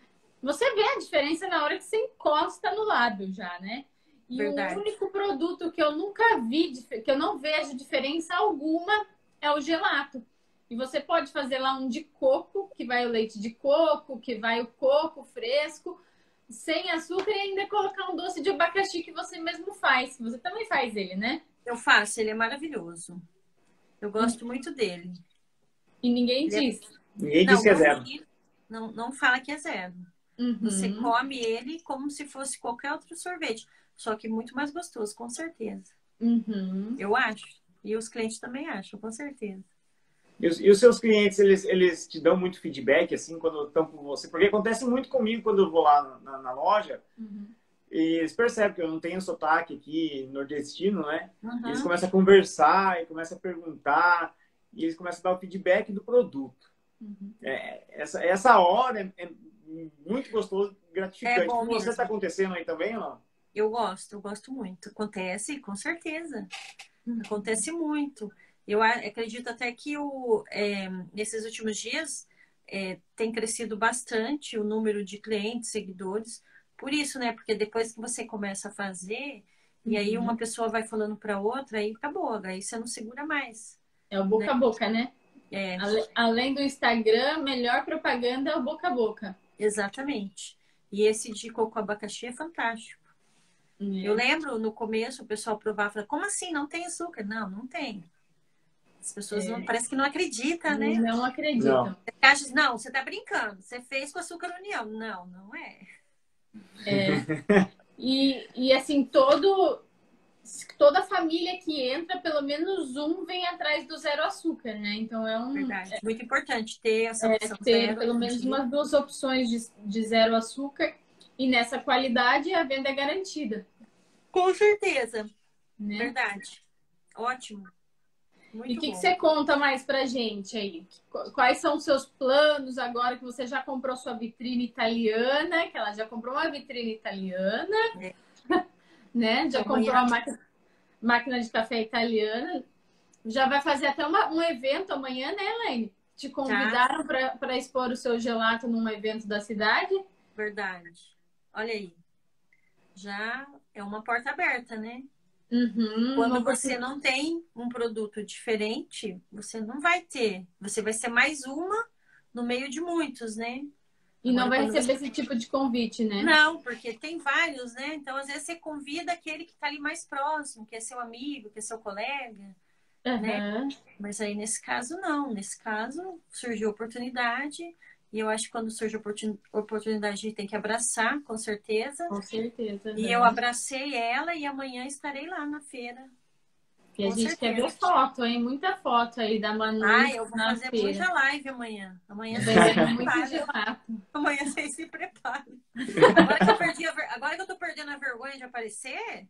Speaker 2: você vê a diferença na hora que você encosta no lábio já, né? E
Speaker 3: Verdade.
Speaker 2: o único produto que eu nunca vi, que eu não vejo diferença alguma, é o gelato. E você pode fazer lá um de coco, que vai o leite de coco, que vai o coco fresco, sem açúcar, e ainda colocar um doce de abacaxi que você mesmo faz. Você também faz ele, né?
Speaker 3: Eu faço, ele é maravilhoso. Eu gosto muito dele.
Speaker 2: E ninguém
Speaker 3: Ele é-
Speaker 2: diz.
Speaker 1: Ninguém
Speaker 3: Não,
Speaker 1: diz que é
Speaker 3: não,
Speaker 1: zero.
Speaker 3: não, não fala que é zero.
Speaker 2: Uhum.
Speaker 3: Você come ele como se fosse qualquer outro sorvete. Só que muito mais gostoso, com certeza.
Speaker 2: Uhum.
Speaker 3: Eu acho. E os clientes também acham, com certeza.
Speaker 1: E os, e os seus clientes, eles, eles te dão muito feedback, assim, quando estão com você? Porque acontece muito comigo quando eu vou lá na, na loja,
Speaker 2: Uhum.
Speaker 1: e eles percebem que eu não tenho sotaque aqui nordestino, né?
Speaker 3: Uhum.
Speaker 1: E eles começam a conversar, e começam a perguntar, e eles começam a dar o feedback do produto.
Speaker 2: Uhum.
Speaker 1: É, essa, essa hora é, é muito gostoso, gratificante.
Speaker 3: É bom
Speaker 1: Com você
Speaker 3: mesmo.
Speaker 1: está acontecendo aí também ou não?
Speaker 3: Eu gosto, eu gosto muito. Acontece, com certeza. Acontece muito. Eu a- acredito até que o, é, nesses últimos dias é, tem crescido bastante o número de clientes, seguidores. Por isso, né? Porque depois que você começa a fazer, e aí
Speaker 2: Uhum.
Speaker 3: uma pessoa vai falando para outra, aí acabou. Aí você não segura mais.
Speaker 2: É o boca a boca, né?
Speaker 3: É,
Speaker 2: Ale- Além do Instagram, melhor propaganda é o boca a boca.
Speaker 3: exatamente. E esse de coco abacaxi é fantástico. Eu lembro no começo o pessoal provava e falava, como assim? Não tem açúcar? Não, não tem. As pessoas não, parece que não acreditam, né?
Speaker 2: Não acreditam.
Speaker 3: Você acha, não, você tá brincando. Você fez com açúcar união. Não, não é.
Speaker 2: É. E, e assim, todo, toda família que entra, pelo menos um vem atrás do zero açúcar, né? Então é um
Speaker 3: Verdade. Muito importante ter essa
Speaker 2: é,
Speaker 3: opção
Speaker 2: ter
Speaker 3: zero.
Speaker 2: pelo menos umas duas opções de, de zero açúcar. E nessa qualidade a venda é garantida.
Speaker 3: Com certeza.
Speaker 2: Né?
Speaker 3: Verdade. Ótimo. Muito
Speaker 2: E o que,
Speaker 3: bom.
Speaker 2: que você conta mais pra gente aí? Quais são os seus planos agora que você já comprou sua vitrine italiana? Que ela já comprou uma vitrine italiana,
Speaker 3: É.
Speaker 2: né? Já
Speaker 3: Amanhã.
Speaker 2: comprou uma máquina, máquina de café italiana. Já vai fazer até uma, um evento amanhã, né, Elaine? Te convidaram para expor o seu gelato num evento da cidade?
Speaker 3: Verdade. Olha aí. Já é uma porta aberta, né?
Speaker 2: Uhum,
Speaker 3: Quando
Speaker 2: uma
Speaker 3: você não tem um produto diferente, você não vai ter. Você vai ser mais uma no meio de muitos, né?
Speaker 2: E
Speaker 3: Agora,
Speaker 2: não vai
Speaker 3: quando
Speaker 2: receber
Speaker 3: você-
Speaker 2: esse tipo de convite, né?
Speaker 3: Não, porque tem vários, né? Então, às vezes, você convida aquele que está ali mais próximo, que é seu amigo, que é seu colega, né?
Speaker 2: Uhum.
Speaker 3: Mas aí, nesse caso, não. Nesse caso, surgiu a oportunidade. E eu acho que quando surge a oportun- oportunidade, a gente tem que abraçar, com certeza.
Speaker 2: Com certeza.
Speaker 3: E
Speaker 2: uhum.
Speaker 3: eu abracei ela e amanhã estarei lá na feira.
Speaker 2: E a
Speaker 3: Com
Speaker 2: gente
Speaker 3: certeza.
Speaker 2: quer ver foto, hein? Muita foto aí da Manu
Speaker 3: Ah, eu vou
Speaker 2: na
Speaker 3: fazer
Speaker 2: feira.
Speaker 3: muita live amanhã. Amanhã vocês se
Speaker 2: Vendendo muito
Speaker 3: preparem.
Speaker 2: gelato.
Speaker 3: Amanhã vocês se preparem. Agora que eu, perdi a ver... agora que eu tô perdendo a vergonha de aparecer,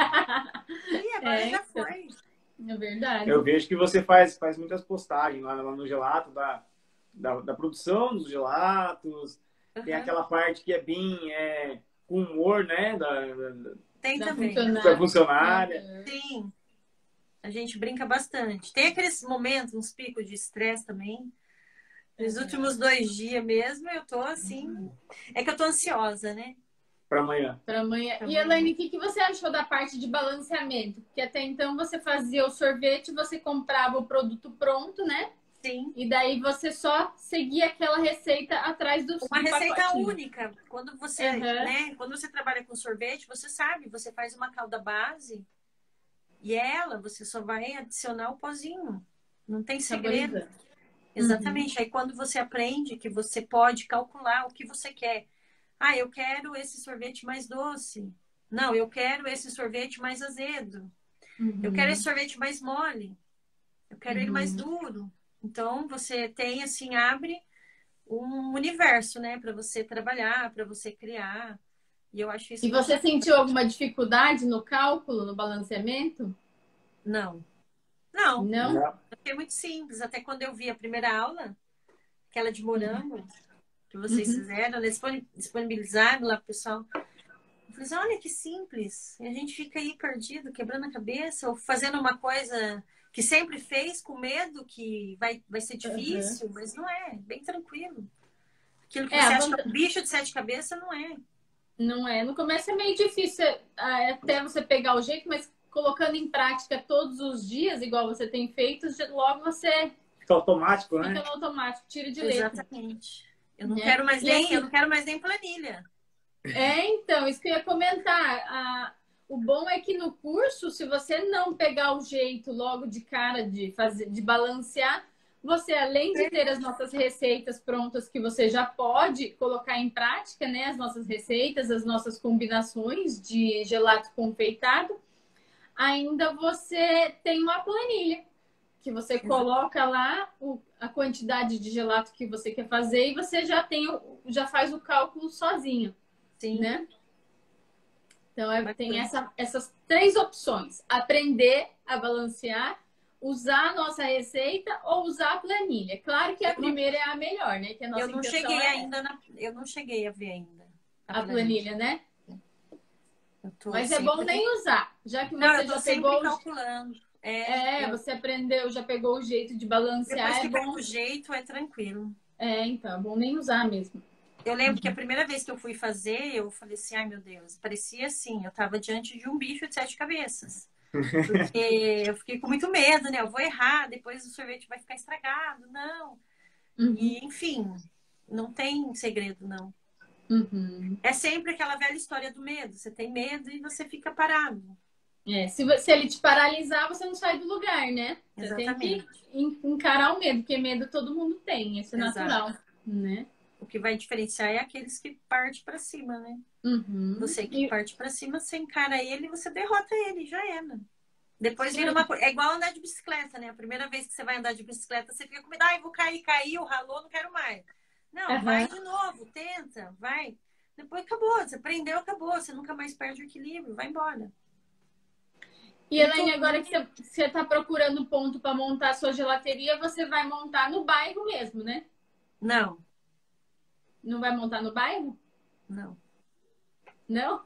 Speaker 3: ih, agora
Speaker 2: É,
Speaker 3: já
Speaker 2: então.
Speaker 3: foi.
Speaker 2: É verdade.
Speaker 1: Eu vejo que você faz, faz muitas postagens lá, lá no gelato, da, da, da produção dos gelatos. Tem
Speaker 3: Uhum.
Speaker 1: aquela parte que é bem é, com humor, né? Da, da,
Speaker 3: Tem
Speaker 2: Da
Speaker 3: também.
Speaker 2: funcionária.
Speaker 1: da funcionária.
Speaker 2: Uhum.
Speaker 3: Sim. A gente brinca bastante. Tem aqueles momentos, uns picos de estresse também. Nos
Speaker 2: Uhum.
Speaker 3: últimos dois dias mesmo, eu tô assim. É que eu tô ansiosa, né?
Speaker 1: Para amanhã.
Speaker 2: Para amanhã.
Speaker 3: Pra
Speaker 2: E,
Speaker 3: amanhã.
Speaker 2: Elaine, o que, que você achou da parte de balanceamento? Porque até então você fazia o sorvete, você comprava o produto pronto, né?
Speaker 3: Sim.
Speaker 2: E daí você só seguia aquela receita atrás do
Speaker 3: Uma
Speaker 2: do
Speaker 3: receita
Speaker 2: pacotinho.
Speaker 3: única. Quando você,
Speaker 2: Uhum.
Speaker 3: né, quando você trabalha com sorvete, você sabe, você faz uma calda base e ela, você só vai adicionar o pozinho. Não tem segredo.
Speaker 2: Saborizando.
Speaker 3: Exatamente. Aí quando você aprende que você pode calcular o que você quer. Ah, eu quero esse sorvete mais doce. Não, eu quero esse sorvete mais azedo.
Speaker 2: Uhum.
Speaker 3: Eu quero esse sorvete mais mole. Eu quero ele mais
Speaker 2: Uhum.
Speaker 3: duro. Então, você tem, assim, abre um universo, né? Para você trabalhar, para você criar. E eu acho isso...
Speaker 2: E você sentiu alguma dificuldade no cálculo, no balanceamento?
Speaker 3: Não. Não.
Speaker 2: Não?
Speaker 1: Não.
Speaker 3: É muito simples. Até quando eu vi a primeira aula, aquela de morango, que vocês
Speaker 2: Uhum.
Speaker 3: fizeram, eles disponibilizaram lá pro pessoal. Eu falei assim, olha que simples. E a gente fica aí perdido, quebrando a cabeça, ou fazendo uma coisa que sempre fez com medo que vai, vai ser difícil,
Speaker 2: Uhum.
Speaker 3: mas não é, bem tranquilo. Aquilo que
Speaker 2: É,
Speaker 3: você
Speaker 2: a
Speaker 3: acha
Speaker 2: vanta-
Speaker 3: que é um bicho de sete cabeças, não é.
Speaker 2: Não é. No começo é meio difícil ah, até você pegar o jeito, mas colocando em prática todos os dias, igual você tem feito, já- logo você
Speaker 1: Fica automático,
Speaker 2: fica
Speaker 1: né?
Speaker 2: no automático, tira de letra.
Speaker 3: Exatamente. Eu não
Speaker 2: Né?
Speaker 3: quero mais
Speaker 2: E
Speaker 3: nem,
Speaker 2: assim-
Speaker 3: eu não quero mais nem planilha.
Speaker 2: É, então, isso que eu ia comentar. A- o bom é que no curso, se você não pegar o jeito logo de cara de fazer, de balancear, você, além de ter as nossas receitas prontas que você já pode colocar em prática, né? As nossas receitas, as nossas combinações de gelato confeitado, ainda você tem uma planilha que você coloca lá o- a quantidade de gelato que você quer fazer e você já tem, o- já faz o cálculo sozinho,
Speaker 3: Sim.
Speaker 2: né? Então, é- tem
Speaker 3: Bacana.
Speaker 2: essa- essas três opções: aprender a balancear, usar a nossa receita ou usar a planilha. Claro que a
Speaker 3: Eu não-
Speaker 2: primeira é a melhor, né? Que a nossa
Speaker 3: Eu não
Speaker 2: intenção
Speaker 3: cheguei
Speaker 2: é
Speaker 3: ainda na, eu não cheguei a ver ainda
Speaker 2: a planilha, né?
Speaker 3: Eu tô
Speaker 2: Mas é bom
Speaker 3: sempre-
Speaker 2: nem usar, já que
Speaker 3: Não,
Speaker 2: você
Speaker 3: eu tô
Speaker 2: já
Speaker 3: sempre
Speaker 2: pegou o...
Speaker 3: calculando. É,
Speaker 2: É,
Speaker 3: eu-
Speaker 2: você aprendeu, já pegou o jeito de balancear,
Speaker 3: depois
Speaker 2: é
Speaker 3: que pega
Speaker 2: bom.
Speaker 3: o jeito, é tranquilo.
Speaker 2: É, então, é bom nem usar mesmo.
Speaker 3: Eu lembro que a primeira vez que eu fui fazer, eu falei assim, ai meu Deus, parecia assim, eu tava diante de um bicho de sete cabeças. Porque eu fiquei com muito medo, né? Eu vou errar, depois o sorvete vai ficar estragado, não.
Speaker 2: Uhum,
Speaker 3: E, enfim, não tem segredo, não.
Speaker 2: uhum.
Speaker 3: É sempre aquela velha história do medo. Você tem medo e você fica parado.
Speaker 2: É, se, vo- se ele te paralisar, você não sai do lugar, né? Você
Speaker 3: Exatamente.
Speaker 2: tem que en- encarar o medo, porque medo todo mundo tem, isso é
Speaker 3: Exato.
Speaker 2: natural, né?
Speaker 3: O que vai diferenciar é aqueles que partem para cima, né?
Speaker 2: Uhum.
Speaker 3: Você que
Speaker 2: E-
Speaker 3: parte para cima, você encara ele, você derrota ele, já era. Depois vira
Speaker 2: Sim.
Speaker 3: uma coisa. É igual andar de bicicleta, né? A primeira vez que você vai andar de bicicleta, você fica com medo, ai, vou cair, caiu, ralou, não quero mais. Não,
Speaker 2: Aham.
Speaker 3: vai de novo, tenta, vai. Depois acabou, você aprendeu, acabou, você nunca mais perde o equilíbrio, vai embora.
Speaker 2: E Elaine, agora que você- você está procurando ponto para montar a sua gelateria, você vai montar no bairro mesmo, né?
Speaker 3: Não,
Speaker 2: Não vai montar no bairro?
Speaker 3: não,
Speaker 2: Não?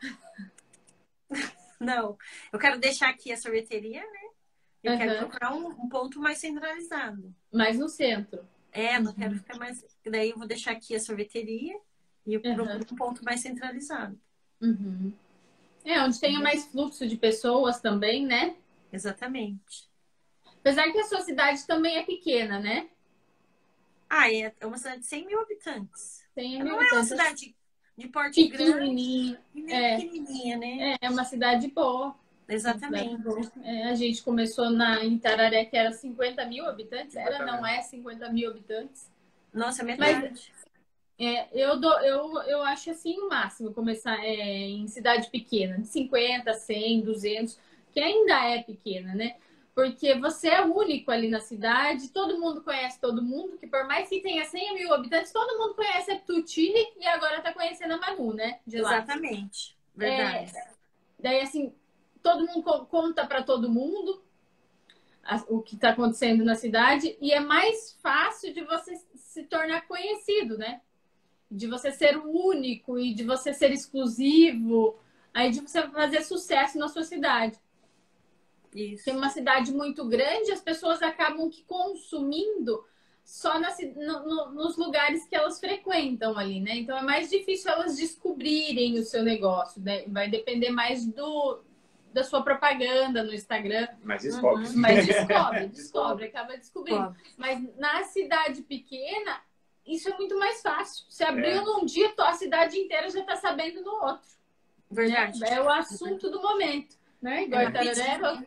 Speaker 3: não. Eu quero deixar aqui a sorveteria, né? Eu quero
Speaker 2: Aham.
Speaker 3: procurar um, um ponto mais centralizado.
Speaker 2: Mas no centro.
Speaker 3: É, não quero ficar mais. Daí eu vou deixar aqui a sorveteria e eu
Speaker 2: Uhum.
Speaker 3: procuro um ponto mais centralizado.
Speaker 2: Uhum. É, onde tenha mais fluxo de pessoas também, né?
Speaker 3: Exatamente.
Speaker 2: Apesar que a sua cidade também é pequena, né?
Speaker 3: Ah, é é uma cidade de cem mil habitantes.
Speaker 2: Tem
Speaker 3: Não
Speaker 2: mil
Speaker 3: é uma
Speaker 2: habitantes.
Speaker 3: cidade de porte grande
Speaker 2: Pequenininha.
Speaker 3: e nem
Speaker 2: É.
Speaker 3: pequenininha, né?
Speaker 2: É uma cidade boa.
Speaker 3: Exatamente.
Speaker 2: É, a gente começou na, em Tararé, que era cinquenta mil habitantes. Era, não é cinquenta mil habitantes.
Speaker 3: Nossa, metade.
Speaker 2: É, eu, dou, eu, eu acho assim o máximo começar é, em cidade pequena, de cinquenta, cem, duzentos, que ainda é pequena, né? Porque você é único ali na cidade, todo mundo conhece todo mundo, que por mais que tenha cem mil habitantes, todo mundo conhece a Tutile e agora tá conhecendo a Manu, né? De lá.
Speaker 3: Exatamente. Verdade.
Speaker 2: É, daí, assim, todo mundo co- conta para todo mundo a- o que está acontecendo na cidade e é mais fácil de você se tornar conhecido, né? De você ser o único e de você ser exclusivo, aí de você fazer sucesso na sua cidade.
Speaker 3: Isso.
Speaker 2: Tem uma cidade muito grande, as pessoas acabam que consumindo só na, ci- no- no- nos lugares que elas frequentam ali, né? Então é mais difícil elas descobrirem o seu negócio, né? Vai depender mais do, da sua propaganda no Instagram.
Speaker 1: Mas descobre.
Speaker 3: Uhum.
Speaker 2: Mas descobre, descobre, acaba descobrindo.
Speaker 3: Ó,
Speaker 2: Mas na cidade pequena, isso é muito mais fácil. Você abriu
Speaker 1: É.
Speaker 2: num dia, a cidade inteira já está sabendo no outro.
Speaker 3: verdade.
Speaker 2: Né? É o assunto do momento. Né? Igual
Speaker 3: É
Speaker 2: em Tararé.
Speaker 3: rapidinho.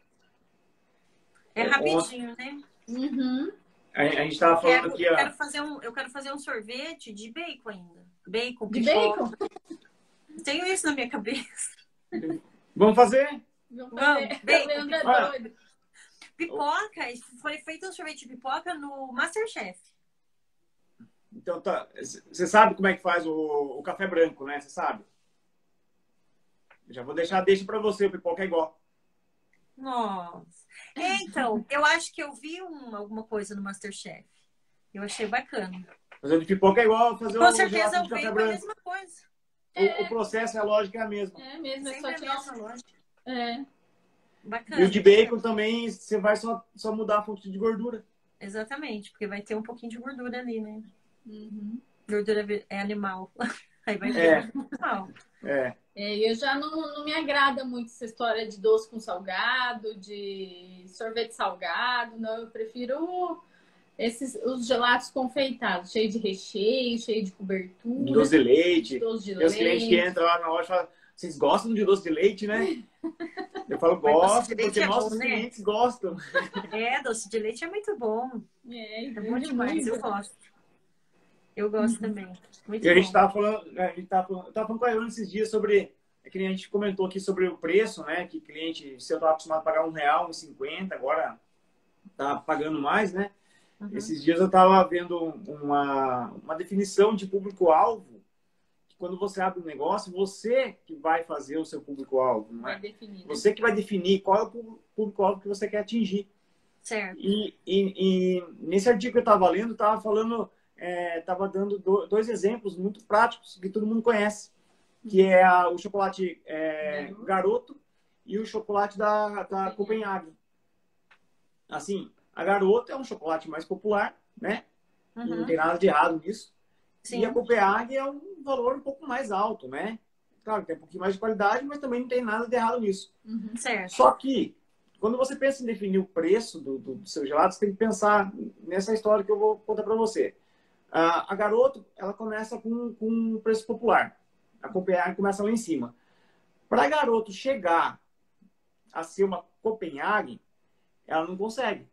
Speaker 3: É rapidinho, né?
Speaker 2: Uhum.
Speaker 1: A, a gente tava falando
Speaker 3: Quero,
Speaker 1: aqui, ó.
Speaker 3: quero fazer um, eu quero fazer um sorvete de bacon ainda. Bacon,
Speaker 2: De
Speaker 3: pipoca.
Speaker 2: bacon?
Speaker 3: Tenho isso na minha cabeça.
Speaker 1: Vamos fazer?
Speaker 2: Vamos
Speaker 3: Vamos,
Speaker 2: fazer.
Speaker 3: bacon,
Speaker 2: Leandro é
Speaker 1: pipoca.
Speaker 2: doido.
Speaker 3: Pipoca, foi feito um sorvete de pipoca no Masterchef.
Speaker 1: Então tá. Você sabe como é que faz o, o café branco, né? Você sabe? Já vou deixar, deixa pra você, o pipoca é igual.
Speaker 3: Nossa. É, então, eu acho que eu vi um, alguma coisa no Masterchef. Eu achei bacana.
Speaker 1: Fazer de pipoca é igual fazer
Speaker 3: Com
Speaker 1: o
Speaker 3: certeza
Speaker 1: gelato
Speaker 3: eu
Speaker 1: de café
Speaker 3: vi a
Speaker 1: branco.
Speaker 3: mesma coisa.
Speaker 1: O, o processo, a lógica é a mesma.
Speaker 2: É mesmo, é
Speaker 3: Sempre
Speaker 2: só
Speaker 3: a
Speaker 2: tirar
Speaker 3: mesma lógica.
Speaker 2: É.
Speaker 3: Bacana.
Speaker 1: E o de bacon também, você vai só, só mudar a fonte de gordura.
Speaker 3: Exatamente, porque vai ter um pouquinho de gordura ali, né?
Speaker 2: Uhum.
Speaker 3: Gordura é animal. Aí vai ver
Speaker 1: É.
Speaker 3: animal.
Speaker 1: É.
Speaker 2: É, eu já não, não me agrada muito essa história de doce com salgado, de sorvete salgado, não. Eu prefiro esses, os gelatos confeitados, cheio de recheio, cheio de cobertura.
Speaker 1: Doce de leite.
Speaker 2: Doce de
Speaker 1: Tem os
Speaker 2: leite.
Speaker 1: clientes que entram lá na loja e falam, vocês gostam de doce de leite, né? Eu falo,
Speaker 3: Mas doce
Speaker 1: gosto,
Speaker 3: de leite
Speaker 1: porque
Speaker 3: é
Speaker 1: nossos
Speaker 3: bom, né?
Speaker 1: clientes gostam.
Speaker 3: É, doce de leite é muito bom.
Speaker 2: É,
Speaker 3: É bom demais, eu gosto. Eu gosto
Speaker 2: Uhum.
Speaker 3: também. Muito
Speaker 1: E a gente
Speaker 3: bom.
Speaker 1: tava falando, a gente tava falando, eu tava falando com a Ione esses dias sobre, é que a gente comentou aqui sobre o preço, né? Que cliente, se eu estava acostumado a pagar um real, um e cinquenta, agora tá pagando mais, né?
Speaker 3: Uhum.
Speaker 1: Esses dias eu estava vendo uma, uma definição de público-alvo, que quando você abre um negócio, você que vai fazer o seu público-alvo, não é?
Speaker 2: Vai definir, né?
Speaker 1: Você que vai definir qual é o público-alvo que você quer atingir.
Speaker 3: Certo.
Speaker 1: E, e, e nesse artigo que eu estava lendo, estava falando, estava é, dando do, dois exemplos muito práticos que todo mundo conhece, que é a, o chocolate é,
Speaker 2: Garoto.
Speaker 1: Garoto e o chocolate da, da Copenhague. Assim, a Garoto é um chocolate mais popular, né?
Speaker 3: Uhum.
Speaker 1: E não tem nada de errado nisso.
Speaker 3: Sim.
Speaker 1: E a Copenhague é um valor um pouco mais alto, né? Claro, tem um pouquinho mais de qualidade, mas também não tem nada de errado nisso.
Speaker 2: Uhum.
Speaker 3: Certo.
Speaker 1: Só que, quando você pensa em definir o preço do, do, do seu gelado, você tem que pensar nessa história que eu vou contar para você. A, a Garoto, ela começa com, com um preço popular. A Copenhague começa lá em cima. Para a Garoto chegar a ser uma Copenhague, ela não consegue.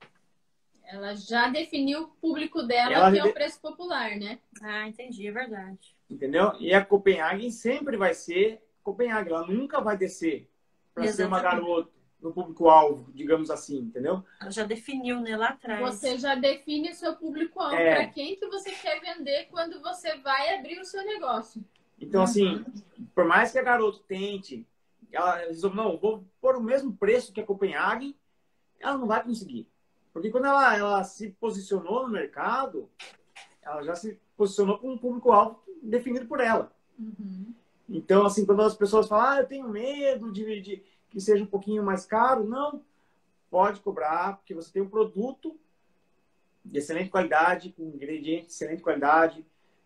Speaker 2: Ela já definiu o público dela,
Speaker 1: Ela
Speaker 2: que é
Speaker 1: de-
Speaker 2: o preço popular, né?
Speaker 3: Ah, entendi, é verdade.
Speaker 1: Entendeu? E a Copenhague sempre vai ser Copenhague. Ela nunca vai descer para ser uma
Speaker 3: Exatamente.
Speaker 1: Garoto no público-alvo, digamos assim, entendeu?
Speaker 3: Ela já definiu, né, lá atrás.
Speaker 2: Você já define o seu público-alvo,
Speaker 1: É.
Speaker 2: para quem que você quer vender quando você vai abrir o seu negócio.
Speaker 1: Então, assim, por mais que a Garoto tente, ela resolve, não, vou pôr o mesmo preço que a Copenhague, ela não vai conseguir. Porque quando ela, ela se posicionou no mercado, ela já se posicionou com um público-alvo definido por ela.
Speaker 2: Uhum.
Speaker 1: Então, assim, quando as pessoas falam, ah, eu tenho medo de, de que seja um pouquinho mais caro, não, pode cobrar, porque você tem um produto de excelente qualidade, com ingredientes de excelente qualidade,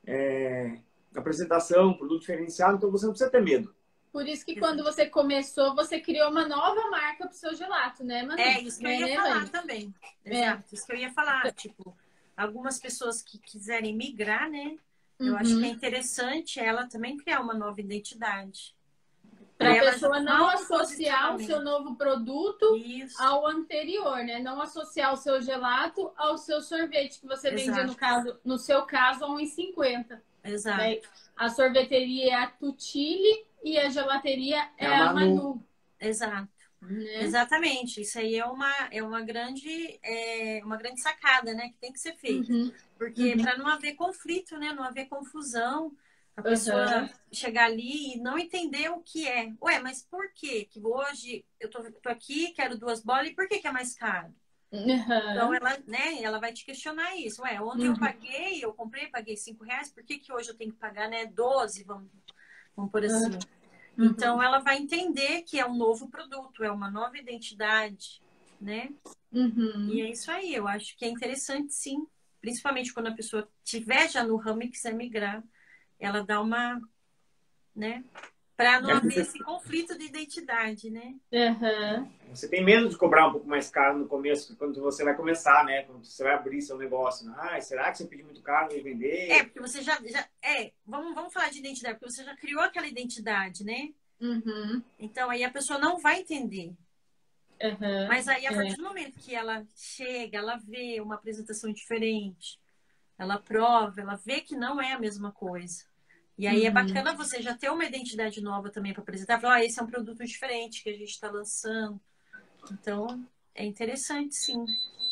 Speaker 1: é, apresentação, produto diferenciado, então você não precisa ter medo.
Speaker 2: Por isso que quando você começou, você criou uma nova marca para o seu gelato, né, Manu?
Speaker 3: É, isso que eu
Speaker 2: É,
Speaker 3: ia
Speaker 2: né,
Speaker 3: falar
Speaker 2: Elaine?
Speaker 3: também.
Speaker 2: É.
Speaker 3: Exato, isso que eu ia falar. Tipo, algumas pessoas que quiserem migrar, né? Eu
Speaker 2: Uhum.
Speaker 3: acho que é interessante ela também criar uma nova identidade.
Speaker 2: Para a
Speaker 3: Ela
Speaker 2: pessoa
Speaker 3: já
Speaker 2: não
Speaker 3: fala um
Speaker 2: associar o
Speaker 3: posicionamento.
Speaker 2: seu novo produto
Speaker 3: Isso.
Speaker 2: ao anterior, né? Não associar o seu gelato ao seu sorvete, que você vendia,
Speaker 3: Exato.
Speaker 2: no, caso, no seu caso, a um real e cinquenta.
Speaker 3: Exato.
Speaker 2: Né? A sorveteria é a Tutile e a gelateria é,
Speaker 1: É a
Speaker 2: a
Speaker 1: Manu.
Speaker 2: Manu.
Speaker 3: Exato.
Speaker 2: Né?
Speaker 3: Exatamente. Isso aí é uma, é uma, grande, é uma grande sacada, né? Que tem que ser feita.
Speaker 2: Uhum.
Speaker 3: Porque
Speaker 2: Uhum.
Speaker 3: para não haver conflito, né? Não haver confusão. A pessoa
Speaker 2: Uhum.
Speaker 3: chegar ali e não entender o que é. Ué, mas por quê? Que hoje eu tô, tô aqui, quero duas bolas, e por que, que é mais caro?
Speaker 2: Uhum.
Speaker 3: Então ela, né, ela vai te questionar isso. Ué, ontem
Speaker 2: Uhum.
Speaker 3: eu paguei, eu comprei, paguei cinco reais, por que, que hoje eu tenho que pagar, né, doze, vamos, vamos por assim.
Speaker 2: Uhum.
Speaker 3: Então ela vai entender que é um novo produto, é uma nova identidade, né?
Speaker 2: Uhum.
Speaker 3: E é isso aí, eu acho que é interessante sim. Principalmente quando a pessoa estiver já no ramo e quiser migrar, ela dá uma, né? Para não
Speaker 1: É,
Speaker 3: haver
Speaker 1: você-
Speaker 3: esse conflito de identidade, né?
Speaker 2: Uhum.
Speaker 1: Você tem medo de cobrar um pouco mais caro no começo, quando você vai começar, né? Quando você vai abrir seu negócio. Ah, será que você pediu muito caro e vender?
Speaker 3: É, porque você já, já é, vamos, vamos falar de identidade, porque você já criou aquela identidade, né?
Speaker 2: Uhum.
Speaker 3: Então aí a pessoa não vai entender.
Speaker 2: Uhum.
Speaker 3: Mas aí, a
Speaker 2: É.
Speaker 3: partir do momento que ela chega, ela vê uma apresentação diferente, ela prova, ela vê que não é a mesma coisa. E aí é
Speaker 2: Uhum.
Speaker 3: bacana você já ter uma identidade nova também para apresentar. Falar, ah, esse é um produto diferente que a gente está lançando. Então, é interessante, sim.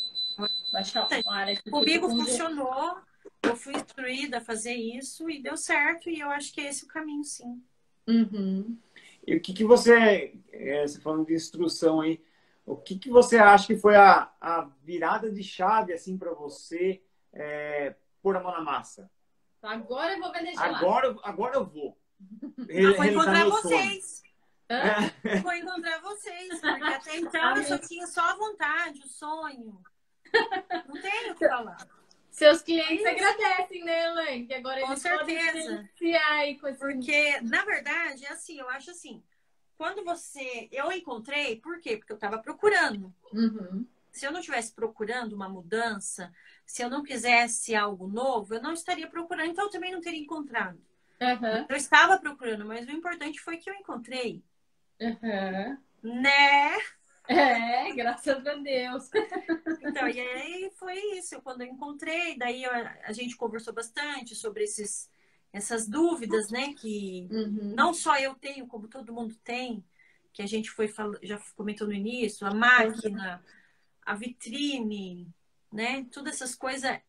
Speaker 2: Baixa a área aqui,
Speaker 3: Comigo
Speaker 2: porque eu tô com-
Speaker 3: funcionou, eu fui instruída a fazer isso e deu certo. E eu acho que é esse o caminho, sim.
Speaker 2: Uhum.
Speaker 1: E o que, que você, é, você falando de instrução aí, o que, que você acha que foi a, a virada de chave, assim, para você é, pôr a mão na massa?
Speaker 2: Agora eu vou vender gelato.
Speaker 1: Agora, agora eu vou. Re-
Speaker 3: Ah, foi
Speaker 1: realizar
Speaker 3: encontrar
Speaker 1: meu sonho.
Speaker 3: vocês.
Speaker 2: Hã?
Speaker 3: Foi encontrar vocês. Porque até então eu só tinha só a vontade, o sonho. Não tenho o que falar.
Speaker 2: Seus clientes agradecem, né, Elaine? Que agora
Speaker 3: Com
Speaker 2: eles
Speaker 3: certeza.
Speaker 2: podem beneficiar aí com esse...
Speaker 3: Porque, na verdade, é assim, eu acho assim, quando você... Eu encontrei, por quê? Porque eu estava procurando.
Speaker 2: Uhum.
Speaker 3: Se eu não estivesse procurando uma mudança, se eu não quisesse algo novo, eu não estaria procurando, então eu também não teria encontrado.
Speaker 2: Uhum.
Speaker 3: Eu estava procurando, mas o importante foi que eu encontrei.
Speaker 2: Uhum.
Speaker 3: Né?
Speaker 2: É, graças a Deus.
Speaker 3: Então, e aí foi isso. Quando eu encontrei, daí a, a gente conversou bastante sobre esses, essas dúvidas, né? Que
Speaker 2: Uhum.
Speaker 3: não só eu tenho, como todo mundo tem, que a gente foi já comentou no início, a máquina, a vitrine, né? Todas essas coisas.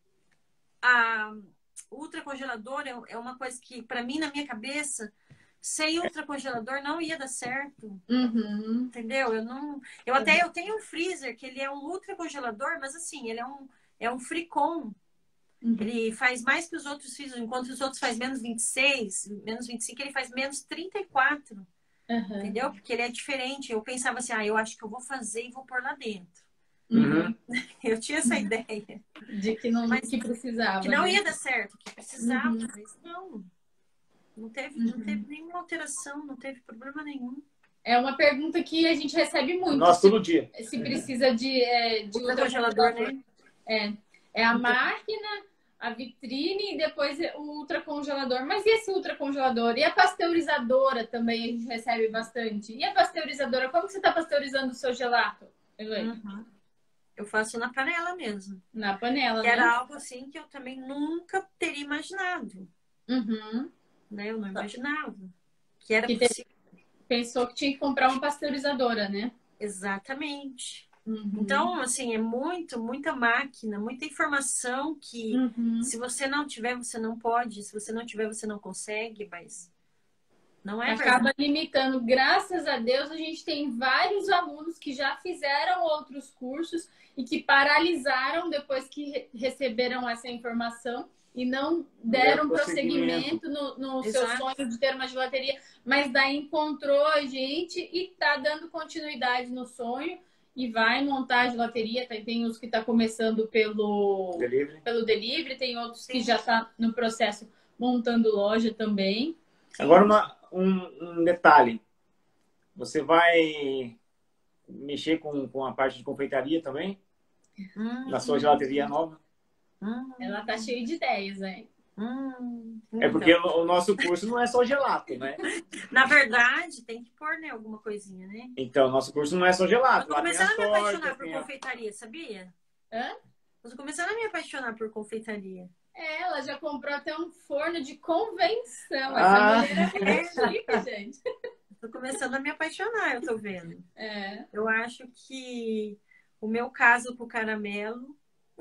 Speaker 3: A ultracongelador é uma coisa que, para mim, na minha cabeça, sem ultracongelador não ia dar certo.
Speaker 2: Uhum.
Speaker 3: Entendeu? Eu não. Eu até eu tenho um freezer que ele é um ultracongelador, mas assim, ele é um, é um Fricon.
Speaker 2: Uhum.
Speaker 3: Ele faz mais que os outros freezers, enquanto os outros faz menos vinte e seis, menos vinte e cinco, ele faz menos trinta e quatro.
Speaker 2: Uhum.
Speaker 3: Entendeu? Porque ele é diferente. Eu pensava assim, ah, eu acho que eu vou fazer e vou pôr lá dentro.
Speaker 2: Uhum.
Speaker 3: Eu tinha essa ideia.
Speaker 2: De que não
Speaker 3: Mas,
Speaker 2: que precisava.
Speaker 3: que não
Speaker 2: né?
Speaker 3: ia dar certo, que precisava,
Speaker 2: Uhum.
Speaker 3: mas não. Não teve,
Speaker 2: Uhum.
Speaker 3: não teve nenhuma alteração, não teve problema nenhum.
Speaker 2: É uma pergunta que a gente recebe muito.
Speaker 1: Nossa,
Speaker 2: se,
Speaker 1: todo dia.
Speaker 2: Se precisa de, é, de
Speaker 3: ultracongelador, né?
Speaker 2: É, é a máquina, a vitrine e depois o ultracongelador. Mas e esse ultracongelador? E a pasteurizadora também a gente recebe bastante. E a pasteurizadora? Como que você está pasteurizando o seu gelato, Elaine?
Speaker 3: Uhum. Eu faço na panela mesmo.
Speaker 2: Na panela,
Speaker 3: que
Speaker 2: né?
Speaker 3: era algo assim que eu também nunca teria imaginado.
Speaker 2: Uhum.
Speaker 3: Né? Eu não imaginava que era
Speaker 2: que
Speaker 3: possível.
Speaker 2: Te... Pensou que tinha que comprar uma pasteurizadora, né?
Speaker 3: Exatamente.
Speaker 2: Uhum.
Speaker 3: Então, assim, é muito, muita máquina, muita informação que
Speaker 2: uhum.
Speaker 3: se você não tiver, você não pode. Se você não tiver, você não consegue, mas não é
Speaker 2: Acaba
Speaker 3: verdade.
Speaker 2: limitando. Graças a Deus, a gente tem vários alunos que já fizeram outros cursos e que paralisaram depois que re receberam essa informação e não deram prosseguimento no, no seu sonho de ter uma gelateria, mas daí encontrou a gente e tá dando continuidade no sonho e vai montar a gelateria. Tem, tem uns que tá começando pelo
Speaker 1: delivery,
Speaker 2: pelo delivery, tem outros Sim. que já tá no processo montando loja também.
Speaker 1: Agora, uma, um, um detalhe. Você vai mexer com, com a parte de confeitaria também?
Speaker 3: Hum,
Speaker 1: na sua gelateria nova?
Speaker 3: Hum,
Speaker 2: Ela tá cheia de ideias, né?
Speaker 3: hum,
Speaker 1: é porque então. o nosso curso não é só gelato, né?
Speaker 3: Na verdade, tem que pôr, né, alguma coisinha, né?
Speaker 1: Então, o nosso curso não é só gelato.
Speaker 3: Eu tô começando a me apaixonar por confeitaria, sabia?
Speaker 2: Hã?
Speaker 3: Eu tô começando a me apaixonar por confeitaria.
Speaker 2: É, ela já comprou até um forno de convenção.
Speaker 1: Ah.
Speaker 2: Essa mulher é chique, gente.
Speaker 3: Tô começando a me apaixonar, eu tô vendo.
Speaker 2: É.
Speaker 3: Eu acho que o meu caso com o caramelo...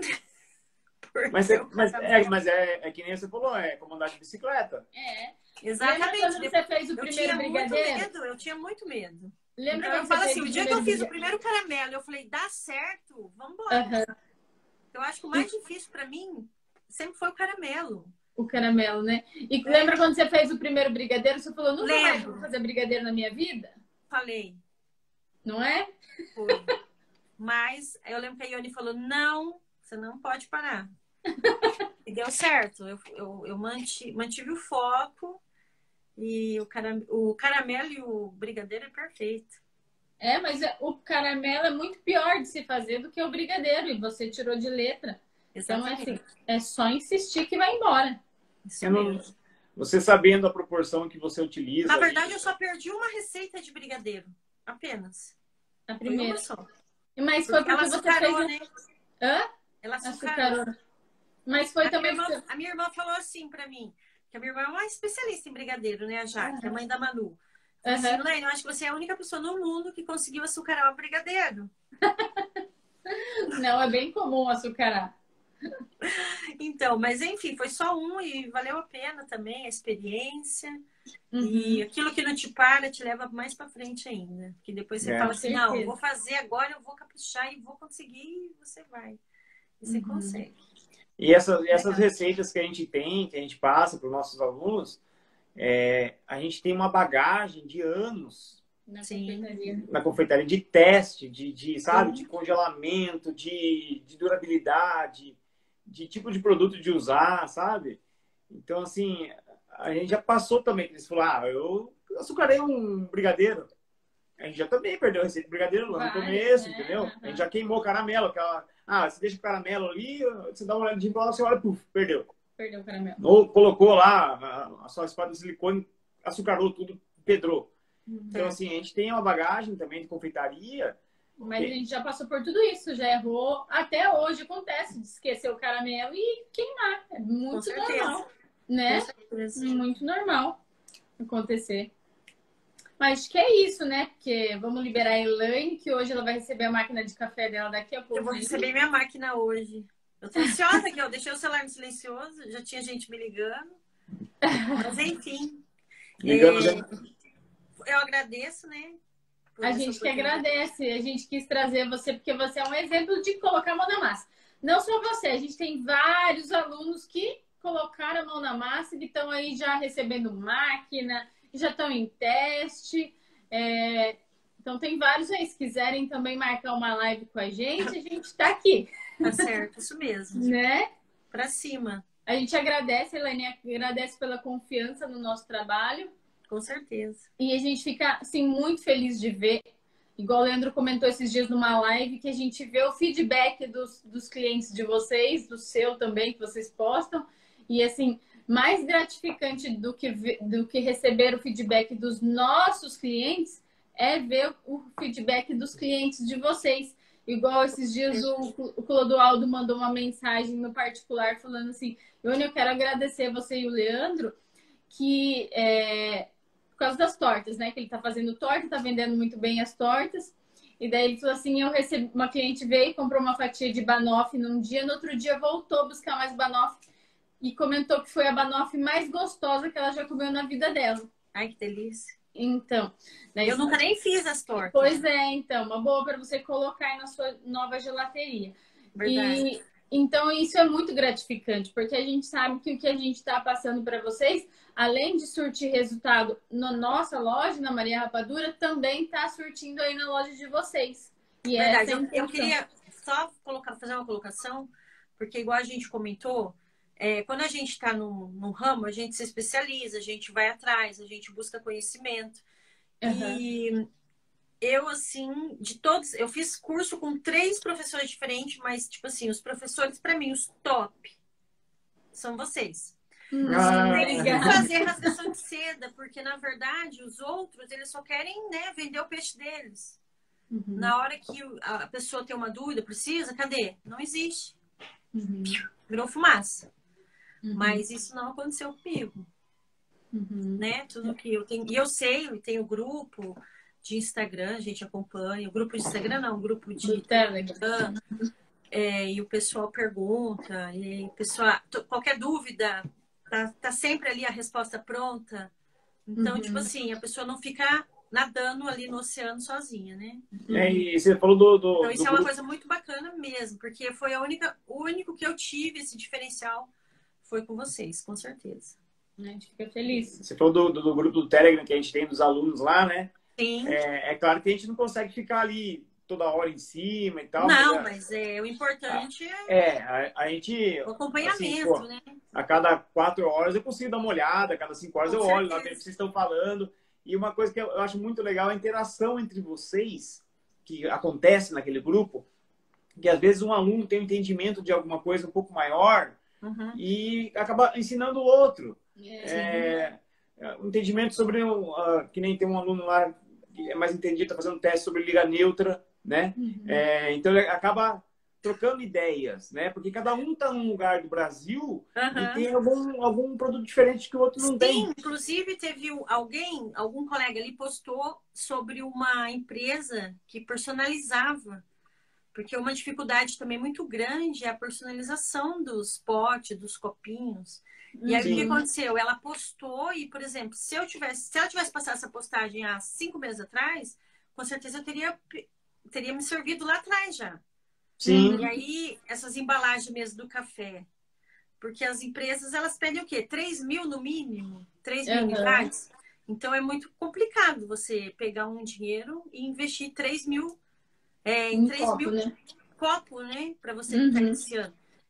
Speaker 1: mas é, mas, é, mas é, é que nem você falou, é como andar de bicicleta.
Speaker 2: É.
Speaker 3: Exatamente.
Speaker 2: Lembra quando você fez o
Speaker 3: eu
Speaker 2: primeiro
Speaker 3: tinha
Speaker 2: brigadeiro?
Speaker 3: Muito medo, eu tinha muito medo.
Speaker 2: Lembra
Speaker 3: então,
Speaker 2: quando
Speaker 3: eu falo
Speaker 2: você
Speaker 3: assim,
Speaker 2: fez
Speaker 3: o dia que eu fiz
Speaker 2: brigadeiro?
Speaker 3: o primeiro caramelo, eu falei, dá certo, vamos embora.
Speaker 2: Uhum.
Speaker 3: Eu acho que o mais difícil pra mim sempre foi o caramelo.
Speaker 2: O caramelo, né? E é. Lembra quando você fez o primeiro brigadeiro? Você falou, nunca mais vou fazer brigadeiro na minha vida?
Speaker 3: Falei.
Speaker 2: Não é?
Speaker 3: Foi. Mas eu lembro que a Ione falou, não, você não pode parar. E deu certo. Eu, eu, eu mantive, mantive o foco e o, caram, o caramelo e o brigadeiro é perfeito.
Speaker 2: É, mas o caramelo é muito pior de se fazer do que o brigadeiro. E você tirou de letra.
Speaker 3: Exatamente.
Speaker 2: Então, é, assim, é só insistir que vai embora.
Speaker 3: Isso
Speaker 1: não, você sabendo a proporção que você utiliza...
Speaker 3: Na verdade, eu só perdi uma receita de brigadeiro. Apenas.
Speaker 2: A primeira.
Speaker 3: Foi uma só.
Speaker 2: Mas foi porque, porque você fez...
Speaker 3: né?
Speaker 2: Hã?
Speaker 3: Ela açucarou. açucarou.
Speaker 2: Mas foi
Speaker 3: a
Speaker 2: também...
Speaker 3: Minha irmã, a minha irmã falou assim pra mim, que a minha irmã é uma especialista em brigadeiro, né? A Jaque, uhum. a mãe da Manu. Falou uhum. assim, Lene, eu acho que você é a única pessoa no mundo que conseguiu açucarar o brigadeiro.
Speaker 2: Não, é bem comum açucarar.
Speaker 3: Então, mas enfim, foi só um e valeu a pena também a experiência. Uhum. E aquilo que não te para te leva mais pra frente ainda. Que depois você é, fala assim, não, eu vou fazer agora, eu vou caprichar e vou conseguir, e você vai. E você uhum. consegue.
Speaker 1: E essas, essas receitas que a gente tem, que a gente passa para os nossos alunos, é, a gente tem uma bagagem de anos
Speaker 2: na confeitaria,
Speaker 1: na confeitaria de teste, de, de, sabe, de congelamento, de, de durabilidade, de tipo de produto de usar, sabe? Então, assim, a gente já passou também, que eles falaram, ah, eu açucarei um brigadeiro. A gente já também perdeu a receita de brigadeiro lá no começo, né? Entendeu? Uhum. A gente já queimou o caramelo. Aquela... Ah, você deixa o caramelo ali, você dá uma olhadinha pra lá, você olha, puf, perdeu.
Speaker 2: Perdeu o caramelo.
Speaker 1: Ou colocou lá a, a sua espada de silicone, açucarou tudo, pedrou. Uhum. Então, assim, a gente tem uma bagagem também de confeitaria.
Speaker 2: Mas que... a gente já passou por tudo isso, já errou. Até hoje acontece de esquecer o caramelo e queimar. É muito normal, né? Muito normal acontecer. Mas acho que é isso, né? Porque vamos liberar a Elaine, que hoje ela vai receber a máquina de café dela daqui a pouco.
Speaker 3: Eu vou receber minha máquina hoje. Eu tô ansiosa aqui, eu deixei o celular no silencioso, já tinha gente me ligando. Mas enfim.
Speaker 1: Ligando,
Speaker 3: é... Eu agradeço, né?
Speaker 2: A gente que agradece, a gente quis trazer você, porque você é um exemplo de colocar a mão na massa. Não só você, a gente tem vários alunos que colocaram a mão na massa, que estão aí já recebendo máquina, já estão em teste. É... Então, tem vários aí. Se quiserem também marcar uma live com a gente, a gente está aqui.
Speaker 3: Tá certo, isso mesmo.
Speaker 2: Né?
Speaker 3: Pra cima.
Speaker 2: A gente agradece, Elaine, agradece pela confiança no nosso trabalho.
Speaker 3: Com certeza.
Speaker 2: E a gente fica, assim, muito feliz de ver, igual o Leandro comentou esses dias numa live, que a gente vê o feedback dos, dos clientes de vocês, do seu também, que vocês postam. E, assim, mais gratificante do que, do que receber o feedback dos nossos clientes é ver o feedback dos clientes de vocês. Igual esses dias o, o Clodoaldo mandou uma mensagem no particular falando assim, Ione, eu quero agradecer você e o Leandro, que é, por causa das tortas, né? Que ele tá fazendo torta, tá vendendo muito bem as tortas. E daí ele falou assim, eu recebi, uma cliente veio, comprou uma fatia de banoffee num dia, no outro dia voltou buscar mais banoffee e comentou que foi a banoffee mais gostosa que ela já comeu na vida dela.
Speaker 3: Ai, que delícia.
Speaker 2: Então, daí,
Speaker 3: eu nunca nem fiz as tortas.
Speaker 2: Pois é, então, uma boa para você colocar aí na sua nova gelateria.
Speaker 3: Verdade.
Speaker 2: E então isso é muito gratificante, porque a gente sabe que o que a gente está passando para vocês, além de surtir resultado na nossa loja, na Maria Rapadura, também está surtindo aí na loja de vocês. E
Speaker 3: Verdade.
Speaker 2: essa é a
Speaker 3: eu, eu queria só colocar, fazer uma colocação, porque igual a gente comentou, É, quando a gente está no, no ramo, a gente se especializa, a gente vai atrás, a gente busca conhecimento. Uhum. E eu, assim, de todos, eu fiz curso com três professores diferentes, mas, tipo assim, os professores, para mim, os top, são vocês.
Speaker 1: Ah,
Speaker 3: tem que fazer rasgação de seda, porque, na verdade, os outros, eles só querem, né, vender o peixe deles. Uhum. Na hora que a pessoa tem uma dúvida, precisa, cadê? Não existe. Uhum. Virou fumaça. Uhum. Mas isso não aconteceu comigo, uhum. né? Tudo que eu tenho, e eu sei, eu tenho grupo de Instagram, a gente acompanha, o grupo de Instagram não, o grupo de Telegram, é, e o pessoal pergunta, e o pessoal, qualquer dúvida, tá, tá sempre ali a resposta pronta. Então, uhum. tipo assim, a pessoa não fica nadando ali no oceano sozinha, né?
Speaker 1: É, e você falou do, do
Speaker 3: então isso
Speaker 1: do
Speaker 3: é uma
Speaker 1: grupo...
Speaker 3: coisa muito bacana mesmo, porque foi a única, o único que eu tive esse diferencial. Foi com vocês, com certeza.
Speaker 2: A gente fica feliz.
Speaker 1: Você falou do, do, do grupo do Telegram que a gente tem dos alunos lá, né?
Speaker 3: Sim.
Speaker 1: É, é claro que a gente não consegue ficar ali toda hora em cima e tal.
Speaker 3: Não, mas, mas é, o importante
Speaker 1: a, é... É, a, a gente...
Speaker 3: O acompanhamento,
Speaker 1: assim, pô,
Speaker 3: né?
Speaker 1: A cada quatro horas eu consigo dar uma olhada, a cada cinco horas com eu certeza. olho lá o que vocês estão falando. E uma coisa que eu, eu acho muito legal é a interação entre vocês, que acontece naquele grupo, que às vezes um aluno tem um entendimento de alguma coisa um pouco maior, uhum. e acaba ensinando o outro. É, é, um entendimento sobre, uh, que nem tem um aluno lá que é mais entendido, está fazendo teste sobre liga neutra, né? Uhum. É, então ele acaba trocando ideias, né? Porque cada um está num lugar do Brasil uhum. e tem algum, algum produto diferente que o outro não
Speaker 3: Sim,
Speaker 1: tem.
Speaker 3: Inclusive teve alguém, algum colega ali postou sobre uma empresa que personalizava. Porque uma dificuldade também muito grande é a personalização dos potes, dos copinhos. E aí, Sim. o que aconteceu? Ela postou e, por exemplo, se eu tivesse, se ela tivesse passado essa postagem há cinco meses atrás, com certeza eu teria, teria me servido lá atrás já.
Speaker 1: Sim.
Speaker 3: E aí, essas embalagens mesmo do café. Porque as empresas, elas pedem o quê? três mil no mínimo? três mil
Speaker 2: Uhum.
Speaker 3: unidades? Então, é muito complicado você pegar um dinheiro e investir três mil É, em
Speaker 2: um
Speaker 3: três
Speaker 2: copo,
Speaker 3: mil
Speaker 2: né?
Speaker 3: copos, né? Para você
Speaker 2: uhum.
Speaker 3: estar iniciando.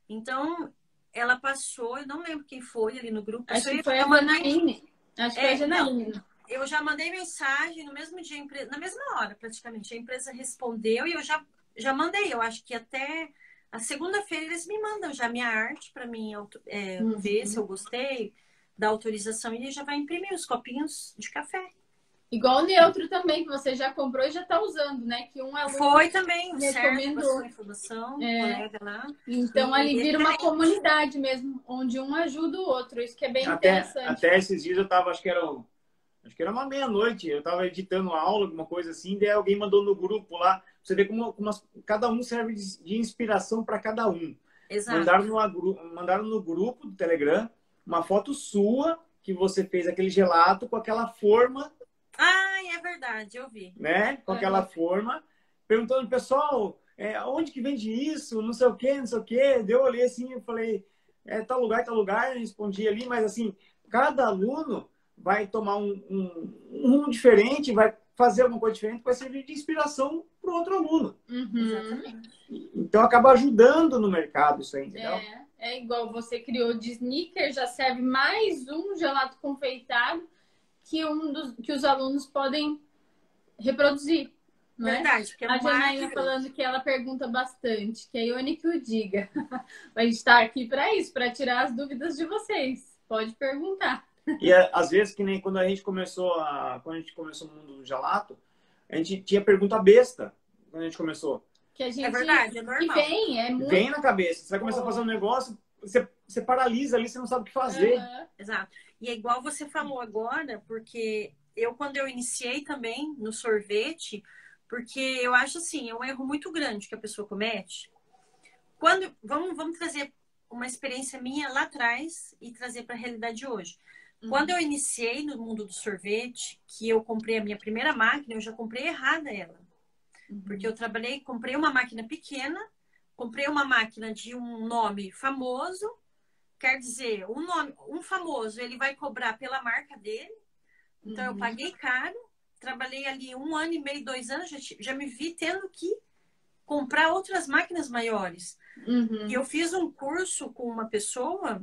Speaker 3: Então, ela passou, eu não lembro quem foi ali no grupo.
Speaker 2: Acho que
Speaker 3: eu,
Speaker 2: foi a Janaíne. Acho que
Speaker 3: é,
Speaker 2: foi a Janaíne.
Speaker 3: Não, eu já mandei mensagem no mesmo dia, na mesma hora, praticamente. A empresa respondeu e eu já, já mandei. Eu acho que até a segunda-feira eles me mandam já minha arte para mim é,
Speaker 2: uhum.
Speaker 3: ver se eu gostei da autorização e já vai imprimir os copinhos de café.
Speaker 2: Igual o Neutro também, que você já comprou e já está usando, né? Que um aluno
Speaker 3: foi também, o
Speaker 2: recomendou.
Speaker 3: Sérgio, informação, é. colega lá.
Speaker 2: Então,
Speaker 3: e
Speaker 2: ali vira uma comunidade mesmo, onde um ajuda o outro. Isso que é bem
Speaker 1: até,
Speaker 2: interessante.
Speaker 1: Até esses dias eu estava, acho que era, acho que era uma meia-noite, eu estava editando uma aula, alguma coisa assim, daí alguém mandou no grupo lá, você vê como, como as, cada um serve de, de inspiração para cada um.
Speaker 3: Exato.
Speaker 1: Mandaram no, mandaram no grupo do Telegram uma foto sua, que você fez aquele gelato com aquela forma.
Speaker 3: Ah, é verdade, eu vi.
Speaker 1: Né? Com aquela uhum. forma, perguntando, pessoal, é, onde que vende isso? Não sei o quê, não sei o quê. Deu, eu olhei assim, eu falei, é tal lugar, tal lugar, eu respondi ali, mas assim, cada aluno vai tomar um, um, um rumo diferente, vai fazer alguma coisa diferente, vai servir de inspiração para o outro aluno.
Speaker 2: Uhum.
Speaker 3: Exatamente.
Speaker 1: Então, acaba ajudando no mercado isso aí, entendeu?
Speaker 2: É, é igual você criou de sneaker, já serve mais um gelato confeitado que, um dos, que os alunos podem reproduzir. Não
Speaker 3: Verdade.
Speaker 2: É?
Speaker 3: Porque é
Speaker 2: a Janaína falando que ela pergunta bastante, que a Ione que o diga. A gente está aqui para isso, para tirar as dúvidas de vocês. Pode perguntar.
Speaker 1: E às vezes, que nem quando a gente começou a, quando a gente começou no mundo do gelato, a gente tinha pergunta besta quando a gente começou.
Speaker 2: Que a gente,
Speaker 3: é verdade, é normal.
Speaker 2: E vem, é muito...
Speaker 1: Vem na cabeça. Você vai começar oh. a fazer um negócio, você, você paralisa ali, você não sabe o que fazer.
Speaker 3: Uhum. Exato. E é igual você falou agora, porque eu, quando eu iniciei também no sorvete, porque eu acho assim, é um erro muito grande que a pessoa comete. Quando, vamos, vamos trazer uma experiência minha lá atrás e trazer para a realidade de hoje. Uhum. Quando eu iniciei no mundo do sorvete, que eu comprei a minha primeira máquina, eu já comprei errada ela. Uhum. Porque eu trabalhei, comprei uma máquina pequena, comprei uma máquina de um nome famoso. Quer dizer, um, nome, um famoso, ele vai cobrar pela marca dele. Então, uhum. eu paguei caro. Trabalhei ali um ano e meio, dois anos. Já, já me vi tendo que comprar outras máquinas maiores.
Speaker 2: Uhum.
Speaker 3: E eu fiz um curso com uma pessoa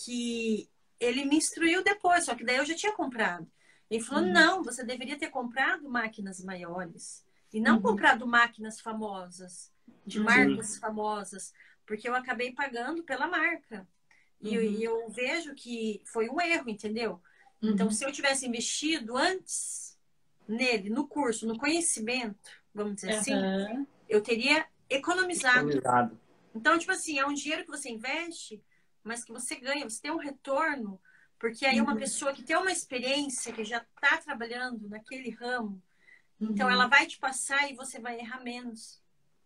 Speaker 3: que ele me instruiu depois. Só que daí eu já tinha comprado. Ele falou, uhum. não, você deveria ter comprado máquinas maiores. E não uhum. comprado máquinas famosas. De uhum. marcas famosas. Porque eu acabei pagando pela marca. E uhum. eu, eu vejo que foi um erro, entendeu? Uhum. Então, se eu tivesse investido antes nele, no curso, no conhecimento, vamos dizer uhum. assim, eu teria economizado.
Speaker 1: economizado.
Speaker 3: Então, tipo assim, é um dinheiro que você investe, mas que você ganha, você tem um retorno, porque aí uhum. uma pessoa que tem uma experiência, que já está trabalhando naquele ramo, uhum. então ela vai te passar e você vai errar menos.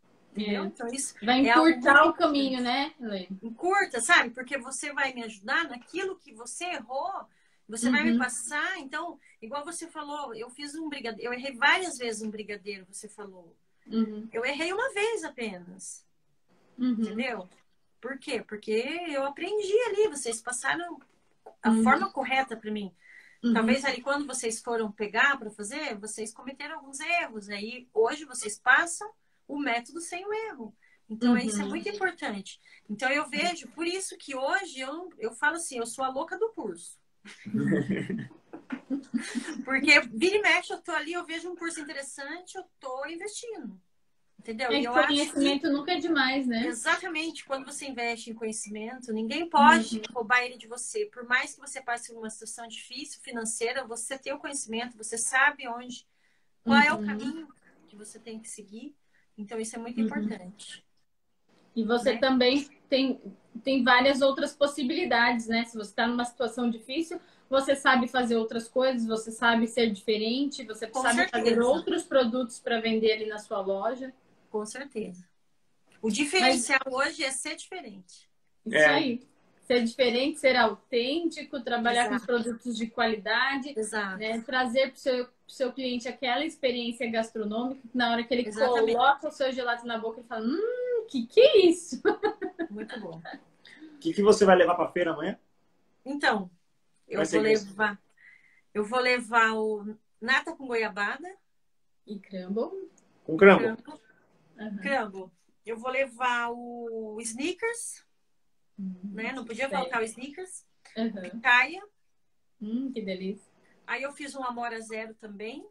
Speaker 2: É.
Speaker 3: Então, isso
Speaker 2: vai encurtar é o caminho, né, Helene?
Speaker 3: Encurta, sabe? Porque você vai me ajudar naquilo que você errou, você uhum. vai me passar. Então, igual você falou, eu fiz um brigadeiro, eu errei várias vezes um brigadeiro, você falou.
Speaker 2: Uhum.
Speaker 3: Eu errei uma vez apenas.
Speaker 2: Uhum.
Speaker 3: Entendeu? Por quê? Porque eu aprendi ali, vocês passaram a
Speaker 2: uhum.
Speaker 3: forma correta para mim.
Speaker 2: Uhum.
Speaker 3: Talvez ali quando vocês foram pegar para fazer, vocês cometeram alguns erros. Aí hoje vocês passam o método sem o erro. Então, uhum. isso é muito importante. Então, eu vejo, por isso que hoje eu, eu falo assim, eu sou a louca do curso. Porque vira e mexe, eu tô ali, eu vejo um curso interessante, eu tô investindo. Entendeu?
Speaker 2: É,
Speaker 3: e eu
Speaker 2: conhecimento
Speaker 3: acho que,
Speaker 2: nunca é demais, né?
Speaker 3: Exatamente. Quando você investe em conhecimento, ninguém pode
Speaker 2: uhum.
Speaker 3: roubar ele de você. Por mais que você passe por uma situação difícil, financeira, você tem o conhecimento, você sabe onde, qual
Speaker 2: uhum.
Speaker 3: é o caminho que você tem que seguir. Então, isso é muito
Speaker 2: uhum.
Speaker 3: importante.
Speaker 2: E você, né? Também tem, tem várias outras possibilidades, né? Se você está numa situação difícil, você sabe fazer outras coisas, você sabe ser diferente, você
Speaker 3: Com
Speaker 2: sabe
Speaker 3: certeza.
Speaker 2: fazer outros produtos para vender ali na sua loja.
Speaker 3: Com certeza. O diferencial Mas... hoje é ser diferente.
Speaker 2: Isso é. aí. Ser diferente, ser autêntico, trabalhar
Speaker 3: Exato.
Speaker 2: com produtos de qualidade,
Speaker 3: Exato.
Speaker 2: Né? Trazer para o seu, seu cliente aquela experiência gastronômica, que na hora que ele
Speaker 3: Exatamente.
Speaker 2: coloca o seu gelato na boca, ele fala, hum, que que é isso?
Speaker 3: Muito bom.
Speaker 1: O que, que você vai levar para a feira amanhã?
Speaker 3: Então, eu vou levar, eu vou levar o nata com goiabada
Speaker 2: e crumble.
Speaker 1: Com crumble.
Speaker 3: Crumble. Uhum. Crumble. Eu vou levar o sneakers. Hum, né? Não podia sério? faltar o Snickers.
Speaker 2: Uhum.
Speaker 3: Pitaia.
Speaker 2: Hum, que delícia.
Speaker 3: Aí eu fiz um Amora Zero também.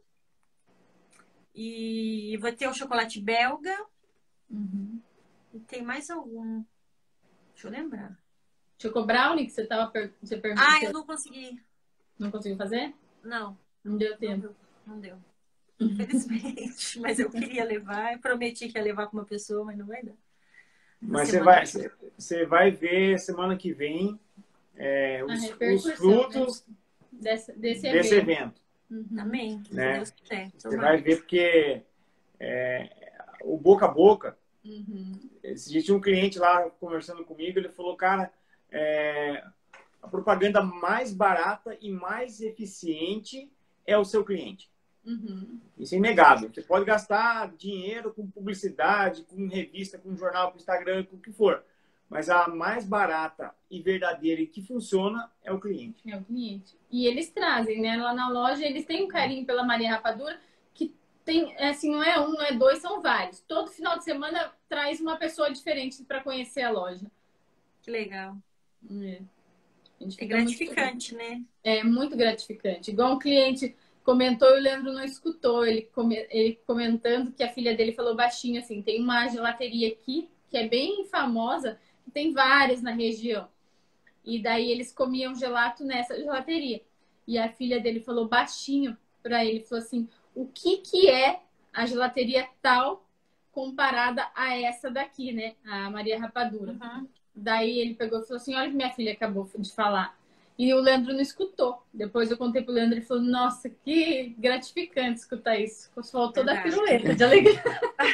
Speaker 3: E vai ter o chocolate belga.
Speaker 2: Uhum.
Speaker 3: E tem mais algum. Deixa eu lembrar.
Speaker 2: Choco Brownie que você tava per... você perguntou.
Speaker 3: Ah, eu não consegui.
Speaker 2: Não conseguiu fazer?
Speaker 3: Não.
Speaker 2: Não deu tempo.
Speaker 3: Não deu. Não deu. Infelizmente. Mas eu queria levar. Eu prometi que ia levar para uma pessoa, mas não vai dar.
Speaker 1: Mas você vai, você vai ver semana que vem é, os, os frutos,
Speaker 2: né? desse, desse,
Speaker 1: desse evento. evento.
Speaker 3: Uhum. Amém.
Speaker 1: Né? Deus quiser. Você vai ver porque é, o boca a boca.
Speaker 2: Uhum.
Speaker 1: Esse dia tinha um cliente lá conversando comigo, ele falou, cara, é, a propaganda mais barata e mais eficiente é o seu cliente.
Speaker 2: Uhum.
Speaker 1: Isso é inegável. Você pode gastar dinheiro com publicidade, com revista, com jornal, com Instagram, com o que for. Mas a mais barata e verdadeira e que funciona é o cliente.
Speaker 2: É o cliente. E eles trazem, né? Lá na loja, eles têm um carinho pela Maria Rapadura, que tem, assim, não é um, não é dois, são vários. Todo final de semana traz uma pessoa diferente para conhecer a loja.
Speaker 3: Que legal.
Speaker 2: É,
Speaker 3: é gratificante, né?
Speaker 2: É muito gratificante. Igual um cliente comentou e o Leandro não escutou. Ele, come, ele comentando que a filha dele falou baixinho assim, tem uma gelateria aqui que é bem famosa, que tem várias na região. E daí eles comiam gelato nessa gelateria. E a filha dele falou baixinho para ele, falou assim, o que que é a gelateria tal comparada a essa daqui, né? A Maria Rapadura.
Speaker 3: Uhum.
Speaker 2: Daí ele pegou e falou assim, olha o que minha filha acabou de falar. E o Leandro não escutou. Depois eu contei pro Leandro e ele falou, nossa, que gratificante escutar isso. Faltou da piruleta de alegria.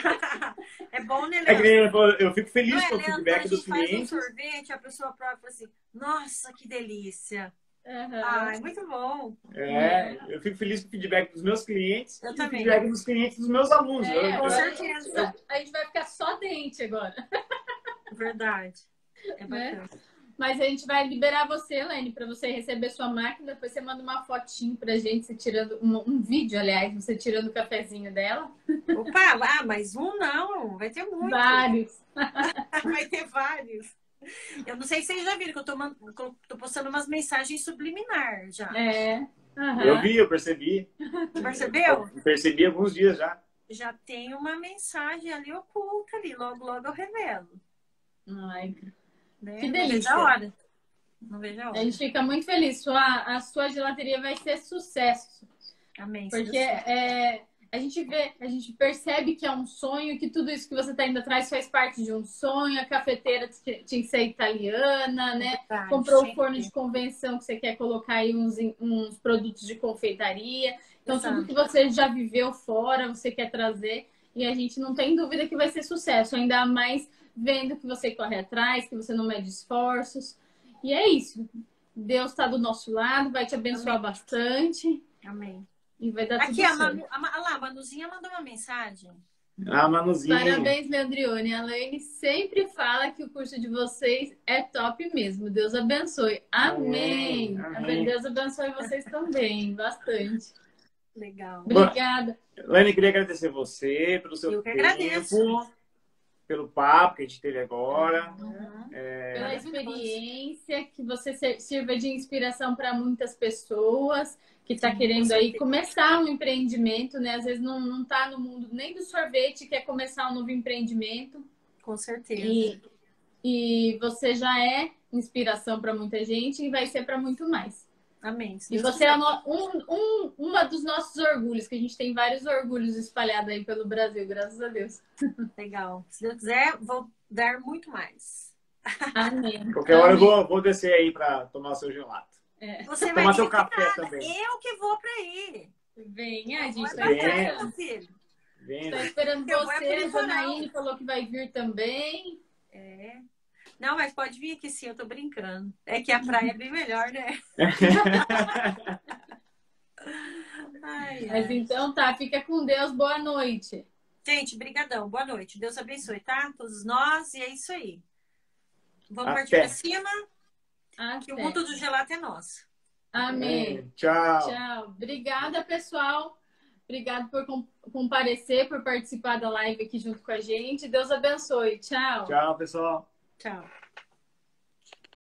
Speaker 3: É bom, né,
Speaker 1: Leandro? É que eu fico feliz
Speaker 3: não
Speaker 1: com
Speaker 3: é,
Speaker 1: o feedback dos clientes.
Speaker 3: Quando a gente faz um sorvete, a pessoa prova e fala assim, nossa, que delícia.
Speaker 2: Uhum.
Speaker 3: Ah, é muito bom.
Speaker 1: É, é, eu fico feliz com o feedback dos meus clientes
Speaker 3: eu
Speaker 1: e
Speaker 3: também.
Speaker 1: o feedback dos clientes dos meus alunos.
Speaker 2: É,
Speaker 1: eu,
Speaker 3: com
Speaker 1: eu,
Speaker 3: certeza.
Speaker 2: Eu, a gente vai ficar só dente agora.
Speaker 3: Verdade. É bacana.
Speaker 2: Né? Mas a gente vai liberar você, Elaine, para você receber sua máquina. Depois você manda uma fotinho pra gente, você tirando um, um vídeo, aliás, você tirando o cafezinho dela.
Speaker 3: Opa, ah, mas um não, vai ter muitos.
Speaker 2: Vários.
Speaker 3: Vai ter vários. Eu não sei se vocês já viram que eu tô, tô postando umas mensagens subliminar já.
Speaker 2: É. Uhum.
Speaker 1: Eu vi, eu percebi.
Speaker 3: Percebeu?
Speaker 1: Eu percebi alguns dias já.
Speaker 3: Já tem uma mensagem ali oculta ali, logo, logo eu revelo.
Speaker 2: Ai,
Speaker 3: né?
Speaker 2: que delícia.
Speaker 3: Não vejo a hora. Não vejo a hora.
Speaker 2: A gente fica muito feliz. Sua, a sua gelateria vai ser sucesso.
Speaker 3: Amém.
Speaker 2: Porque é, a gente vê, a gente percebe que é um sonho, que tudo isso que você está indo atrás faz parte de um sonho. A cafeteira tinha que ser italiana, né?
Speaker 3: Verdade,
Speaker 2: comprou
Speaker 3: sempre.
Speaker 2: o forno de convenção que você quer colocar aí uns, uns produtos de confeitaria. Então,
Speaker 3: Exato.
Speaker 2: tudo que você já viveu fora, você quer trazer. E a gente não tem dúvida que vai ser sucesso. Ainda mais vendo que você corre atrás, que você não mede esforços. E é isso. Deus está do nosso lado, vai te abençoar
Speaker 3: Amém.
Speaker 2: bastante.
Speaker 3: Amém.
Speaker 2: E vai dar
Speaker 3: Aqui,
Speaker 2: tudo
Speaker 3: a
Speaker 2: certo.
Speaker 3: Manu, a, lá, a Manuzinha mandou uma mensagem.
Speaker 1: Ah, Manuzinha.
Speaker 2: Parabéns, Leandrione. A Elaine sempre fala que o curso de vocês é top mesmo. Deus abençoe. Amém.
Speaker 1: Amém. Amém.
Speaker 2: Deus abençoe vocês também, bastante.
Speaker 3: Legal.
Speaker 2: Obrigada.
Speaker 1: Lani, queria agradecer você pelo seu
Speaker 3: Eu que
Speaker 1: tempo,
Speaker 3: agradeço.
Speaker 1: pelo papo que a gente teve agora.
Speaker 3: Uhum.
Speaker 1: É...
Speaker 2: Pela experiência, que você sirva de inspiração para muitas pessoas que está querendo aí começar um empreendimento, né? Às vezes não, não tá no mundo nem do sorvete, quer começar um novo empreendimento.
Speaker 3: Com certeza.
Speaker 2: E, e você já é inspiração para muita gente e vai ser para muito mais.
Speaker 3: Amém.
Speaker 2: E você é um, um, uma dos nossos orgulhos, que a gente tem vários orgulhos espalhados aí pelo Brasil, graças a Deus.
Speaker 3: Legal. Se Deus quiser, vou dar muito mais.
Speaker 2: Amém.
Speaker 1: Qualquer hora eu vou, vou descer aí para tomar o seu gelato.
Speaker 2: É.
Speaker 3: Você
Speaker 1: Tomar
Speaker 3: vai
Speaker 1: seu
Speaker 3: ter
Speaker 1: café
Speaker 3: nada.
Speaker 1: também.
Speaker 3: Eu que vou para aí.
Speaker 2: Venha, a gente está
Speaker 1: Vem.
Speaker 2: esperando.
Speaker 3: Filho.
Speaker 1: Vem,
Speaker 2: Tá
Speaker 1: né?
Speaker 2: esperando
Speaker 3: Eu vou
Speaker 2: você, a
Speaker 3: aprimorar.
Speaker 2: Janaíne falou que vai vir também.
Speaker 3: É. Não, mas pode vir aqui sim, eu tô brincando. É que a praia é bem melhor, né? Ai,
Speaker 2: Mas
Speaker 3: ai.
Speaker 2: então tá, fica com Deus, boa noite.
Speaker 3: Gente, brigadão. Boa noite. Deus abençoe, tá? Todos nós. E é isso aí. Vamos
Speaker 1: Até.
Speaker 3: partir pra cima, que o
Speaker 2: Até.
Speaker 3: mundo do gelato é nosso.
Speaker 2: Amém.
Speaker 1: Tchau.
Speaker 2: Tchau. Obrigada, pessoal. Obrigado por com- comparecer, por participar da live aqui junto com a gente. Deus abençoe. Tchau.
Speaker 1: Tchau, pessoal.
Speaker 3: Tchau.